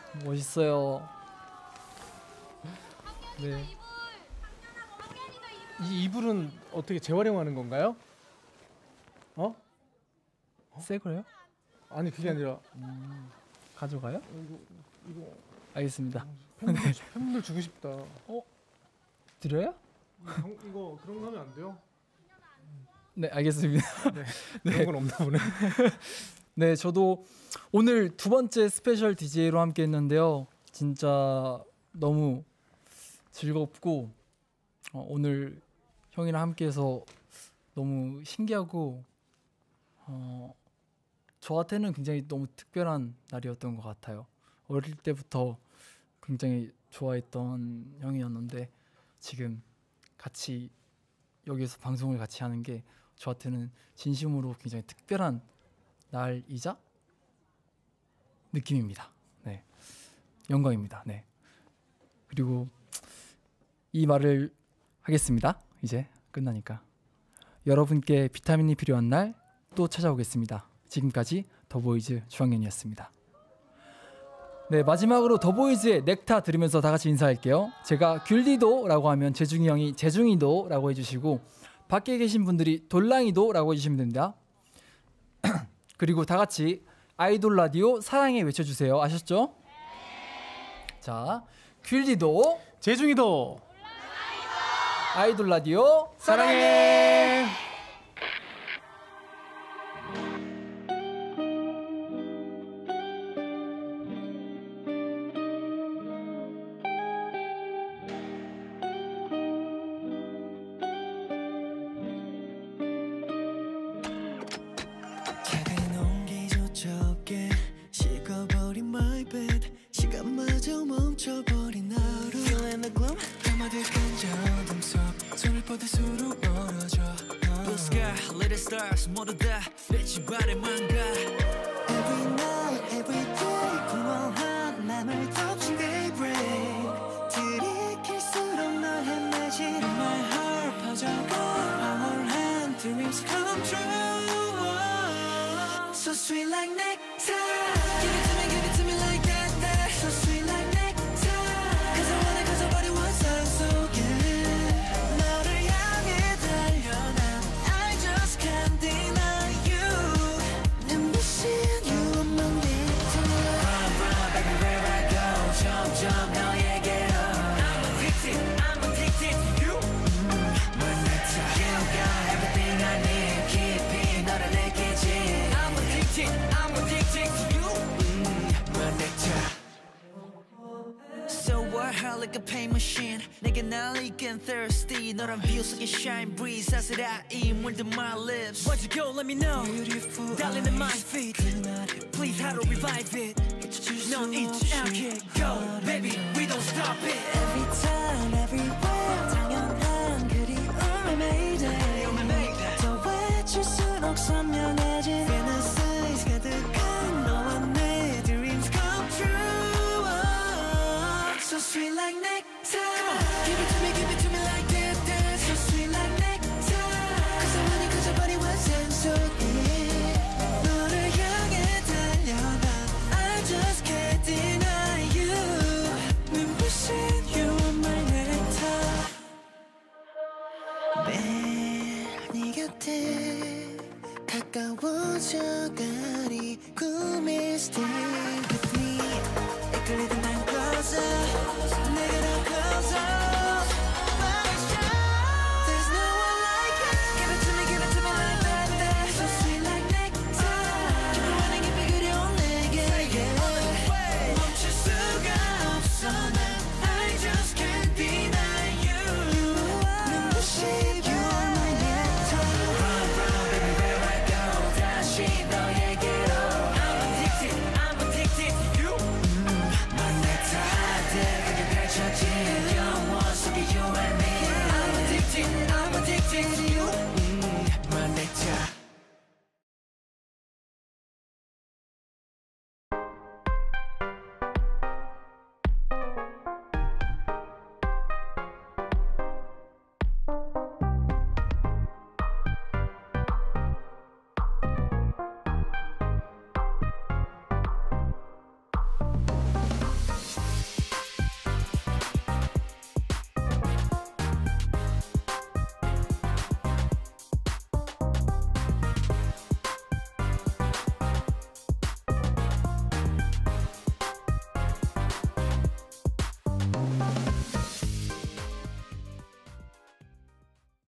멋있어요. 네. 이 이불은 어떻게 재활용하는 건가요? 어? 새 거요? 아니 그게 아니라 가져가요? 이거 이거 알겠습니다. 팬분들, 팬분들 주고 싶다. 드려요? 경, 이거 그런 거 하면 안 돼요? 네, 알겠습니다. 그런 건 없나 보네. 네, 저도 오늘 두 번째 스페셜 디제이로 함께 했는데요. 진짜 너무 즐겁고 어, 오늘 형이랑 함께해서 너무 신기하고 어, 저한테는 굉장히 너무 특별한 날이었던 것 같아요. 어릴 때부터 굉장히 좋아했던 형이었는데 지금 같이 여기서 방송을 같이 하는 게 저한테는 진심으로 굉장히 특별한 날이자 느낌입니다. 네, 영광입니다. 네, 그리고 이 말을 하겠습니다. 이제 끝나니까 여러분께 비타민이 필요한 날 또 찾아오겠습니다. 지금까지 더보이즈 주황현이었습니다. 네, 마지막으로 더보이즈의 넥타 들으면서 다 같이 인사할게요. 제가 귤디도라고 하면 재중이 형이 재중이도라고 해주시고 밖에 계신 분들이 돌랑이도라고 해주시면 됩니다. 그리고 다 같이 아이돌 라디오 사랑해 외쳐주세요. 아셨죠? 자, 귤디도 재중이도 아이돌 라디오 사랑해. 작은 온기조차 없게 식어버린 my bed 시간마저 멈춰버린 하루 Feeling the gloom 가마득한 어둠 속 손을 뻗을수록 멀어져 Blue sky, little stars 모두 다 빛이 바래만 가 Every night, every day 공허한 맘을 덮친 daybreak 들이킬수록 널 헤매지는 my heart 퍼져가 황홀한 dreams come true So sweet like nectar Give it to me, give it to me like that, that So sweet like nectar Cause I want it, cause our body was so good 너를 향해 달려나 I just can't deny you 눈부신 you are my nectar Run, run, baby, where I go 점점 너에게로 I'm addicted, I'm addicted to you My nectar You got everything I need 깊이 너를 느끼지 I'm addicted, I'm addicted to you My nectar So what, hard like a pain machine 내게 날리긴 thirsty 너란 view 속에 shine breeze 사스라이 물든 my lips Why'd you go, let me know Beautiful 달리는 my feet Please how to revive it 넌 잊지 않게 Go, baby, we don't stop it Every time, everywhere 당연한 그리움의 mayday 더 외칠수록 선명해진 Fantasies 가득한 너와 내 dreams come true So sweet like nectar Give it to me, give it to me like that, that So sweet like nectar Cause I want it, cause your body was so good 너를 향해 달려가 I just can't deny you 눈부신 you are my nectar 매일 네 곁에 가까워져가니 꿈이 stay with me 이끌리던 난 closer 내게로 closer There's no one like you Give it to me, give it to me like that, that So sweet like nectar Keep it running if you 그려온 내게 yeah. 멈출 수가 없어 난 I just can't deny you 눈부신 you are my nectar Run, run, baby, where I go 다시 너에게로 I'm addicted, I'm addicted to you My nectar 하늘하게 펼쳐진 영원 속에 you and me I'm addicted, I'm addicted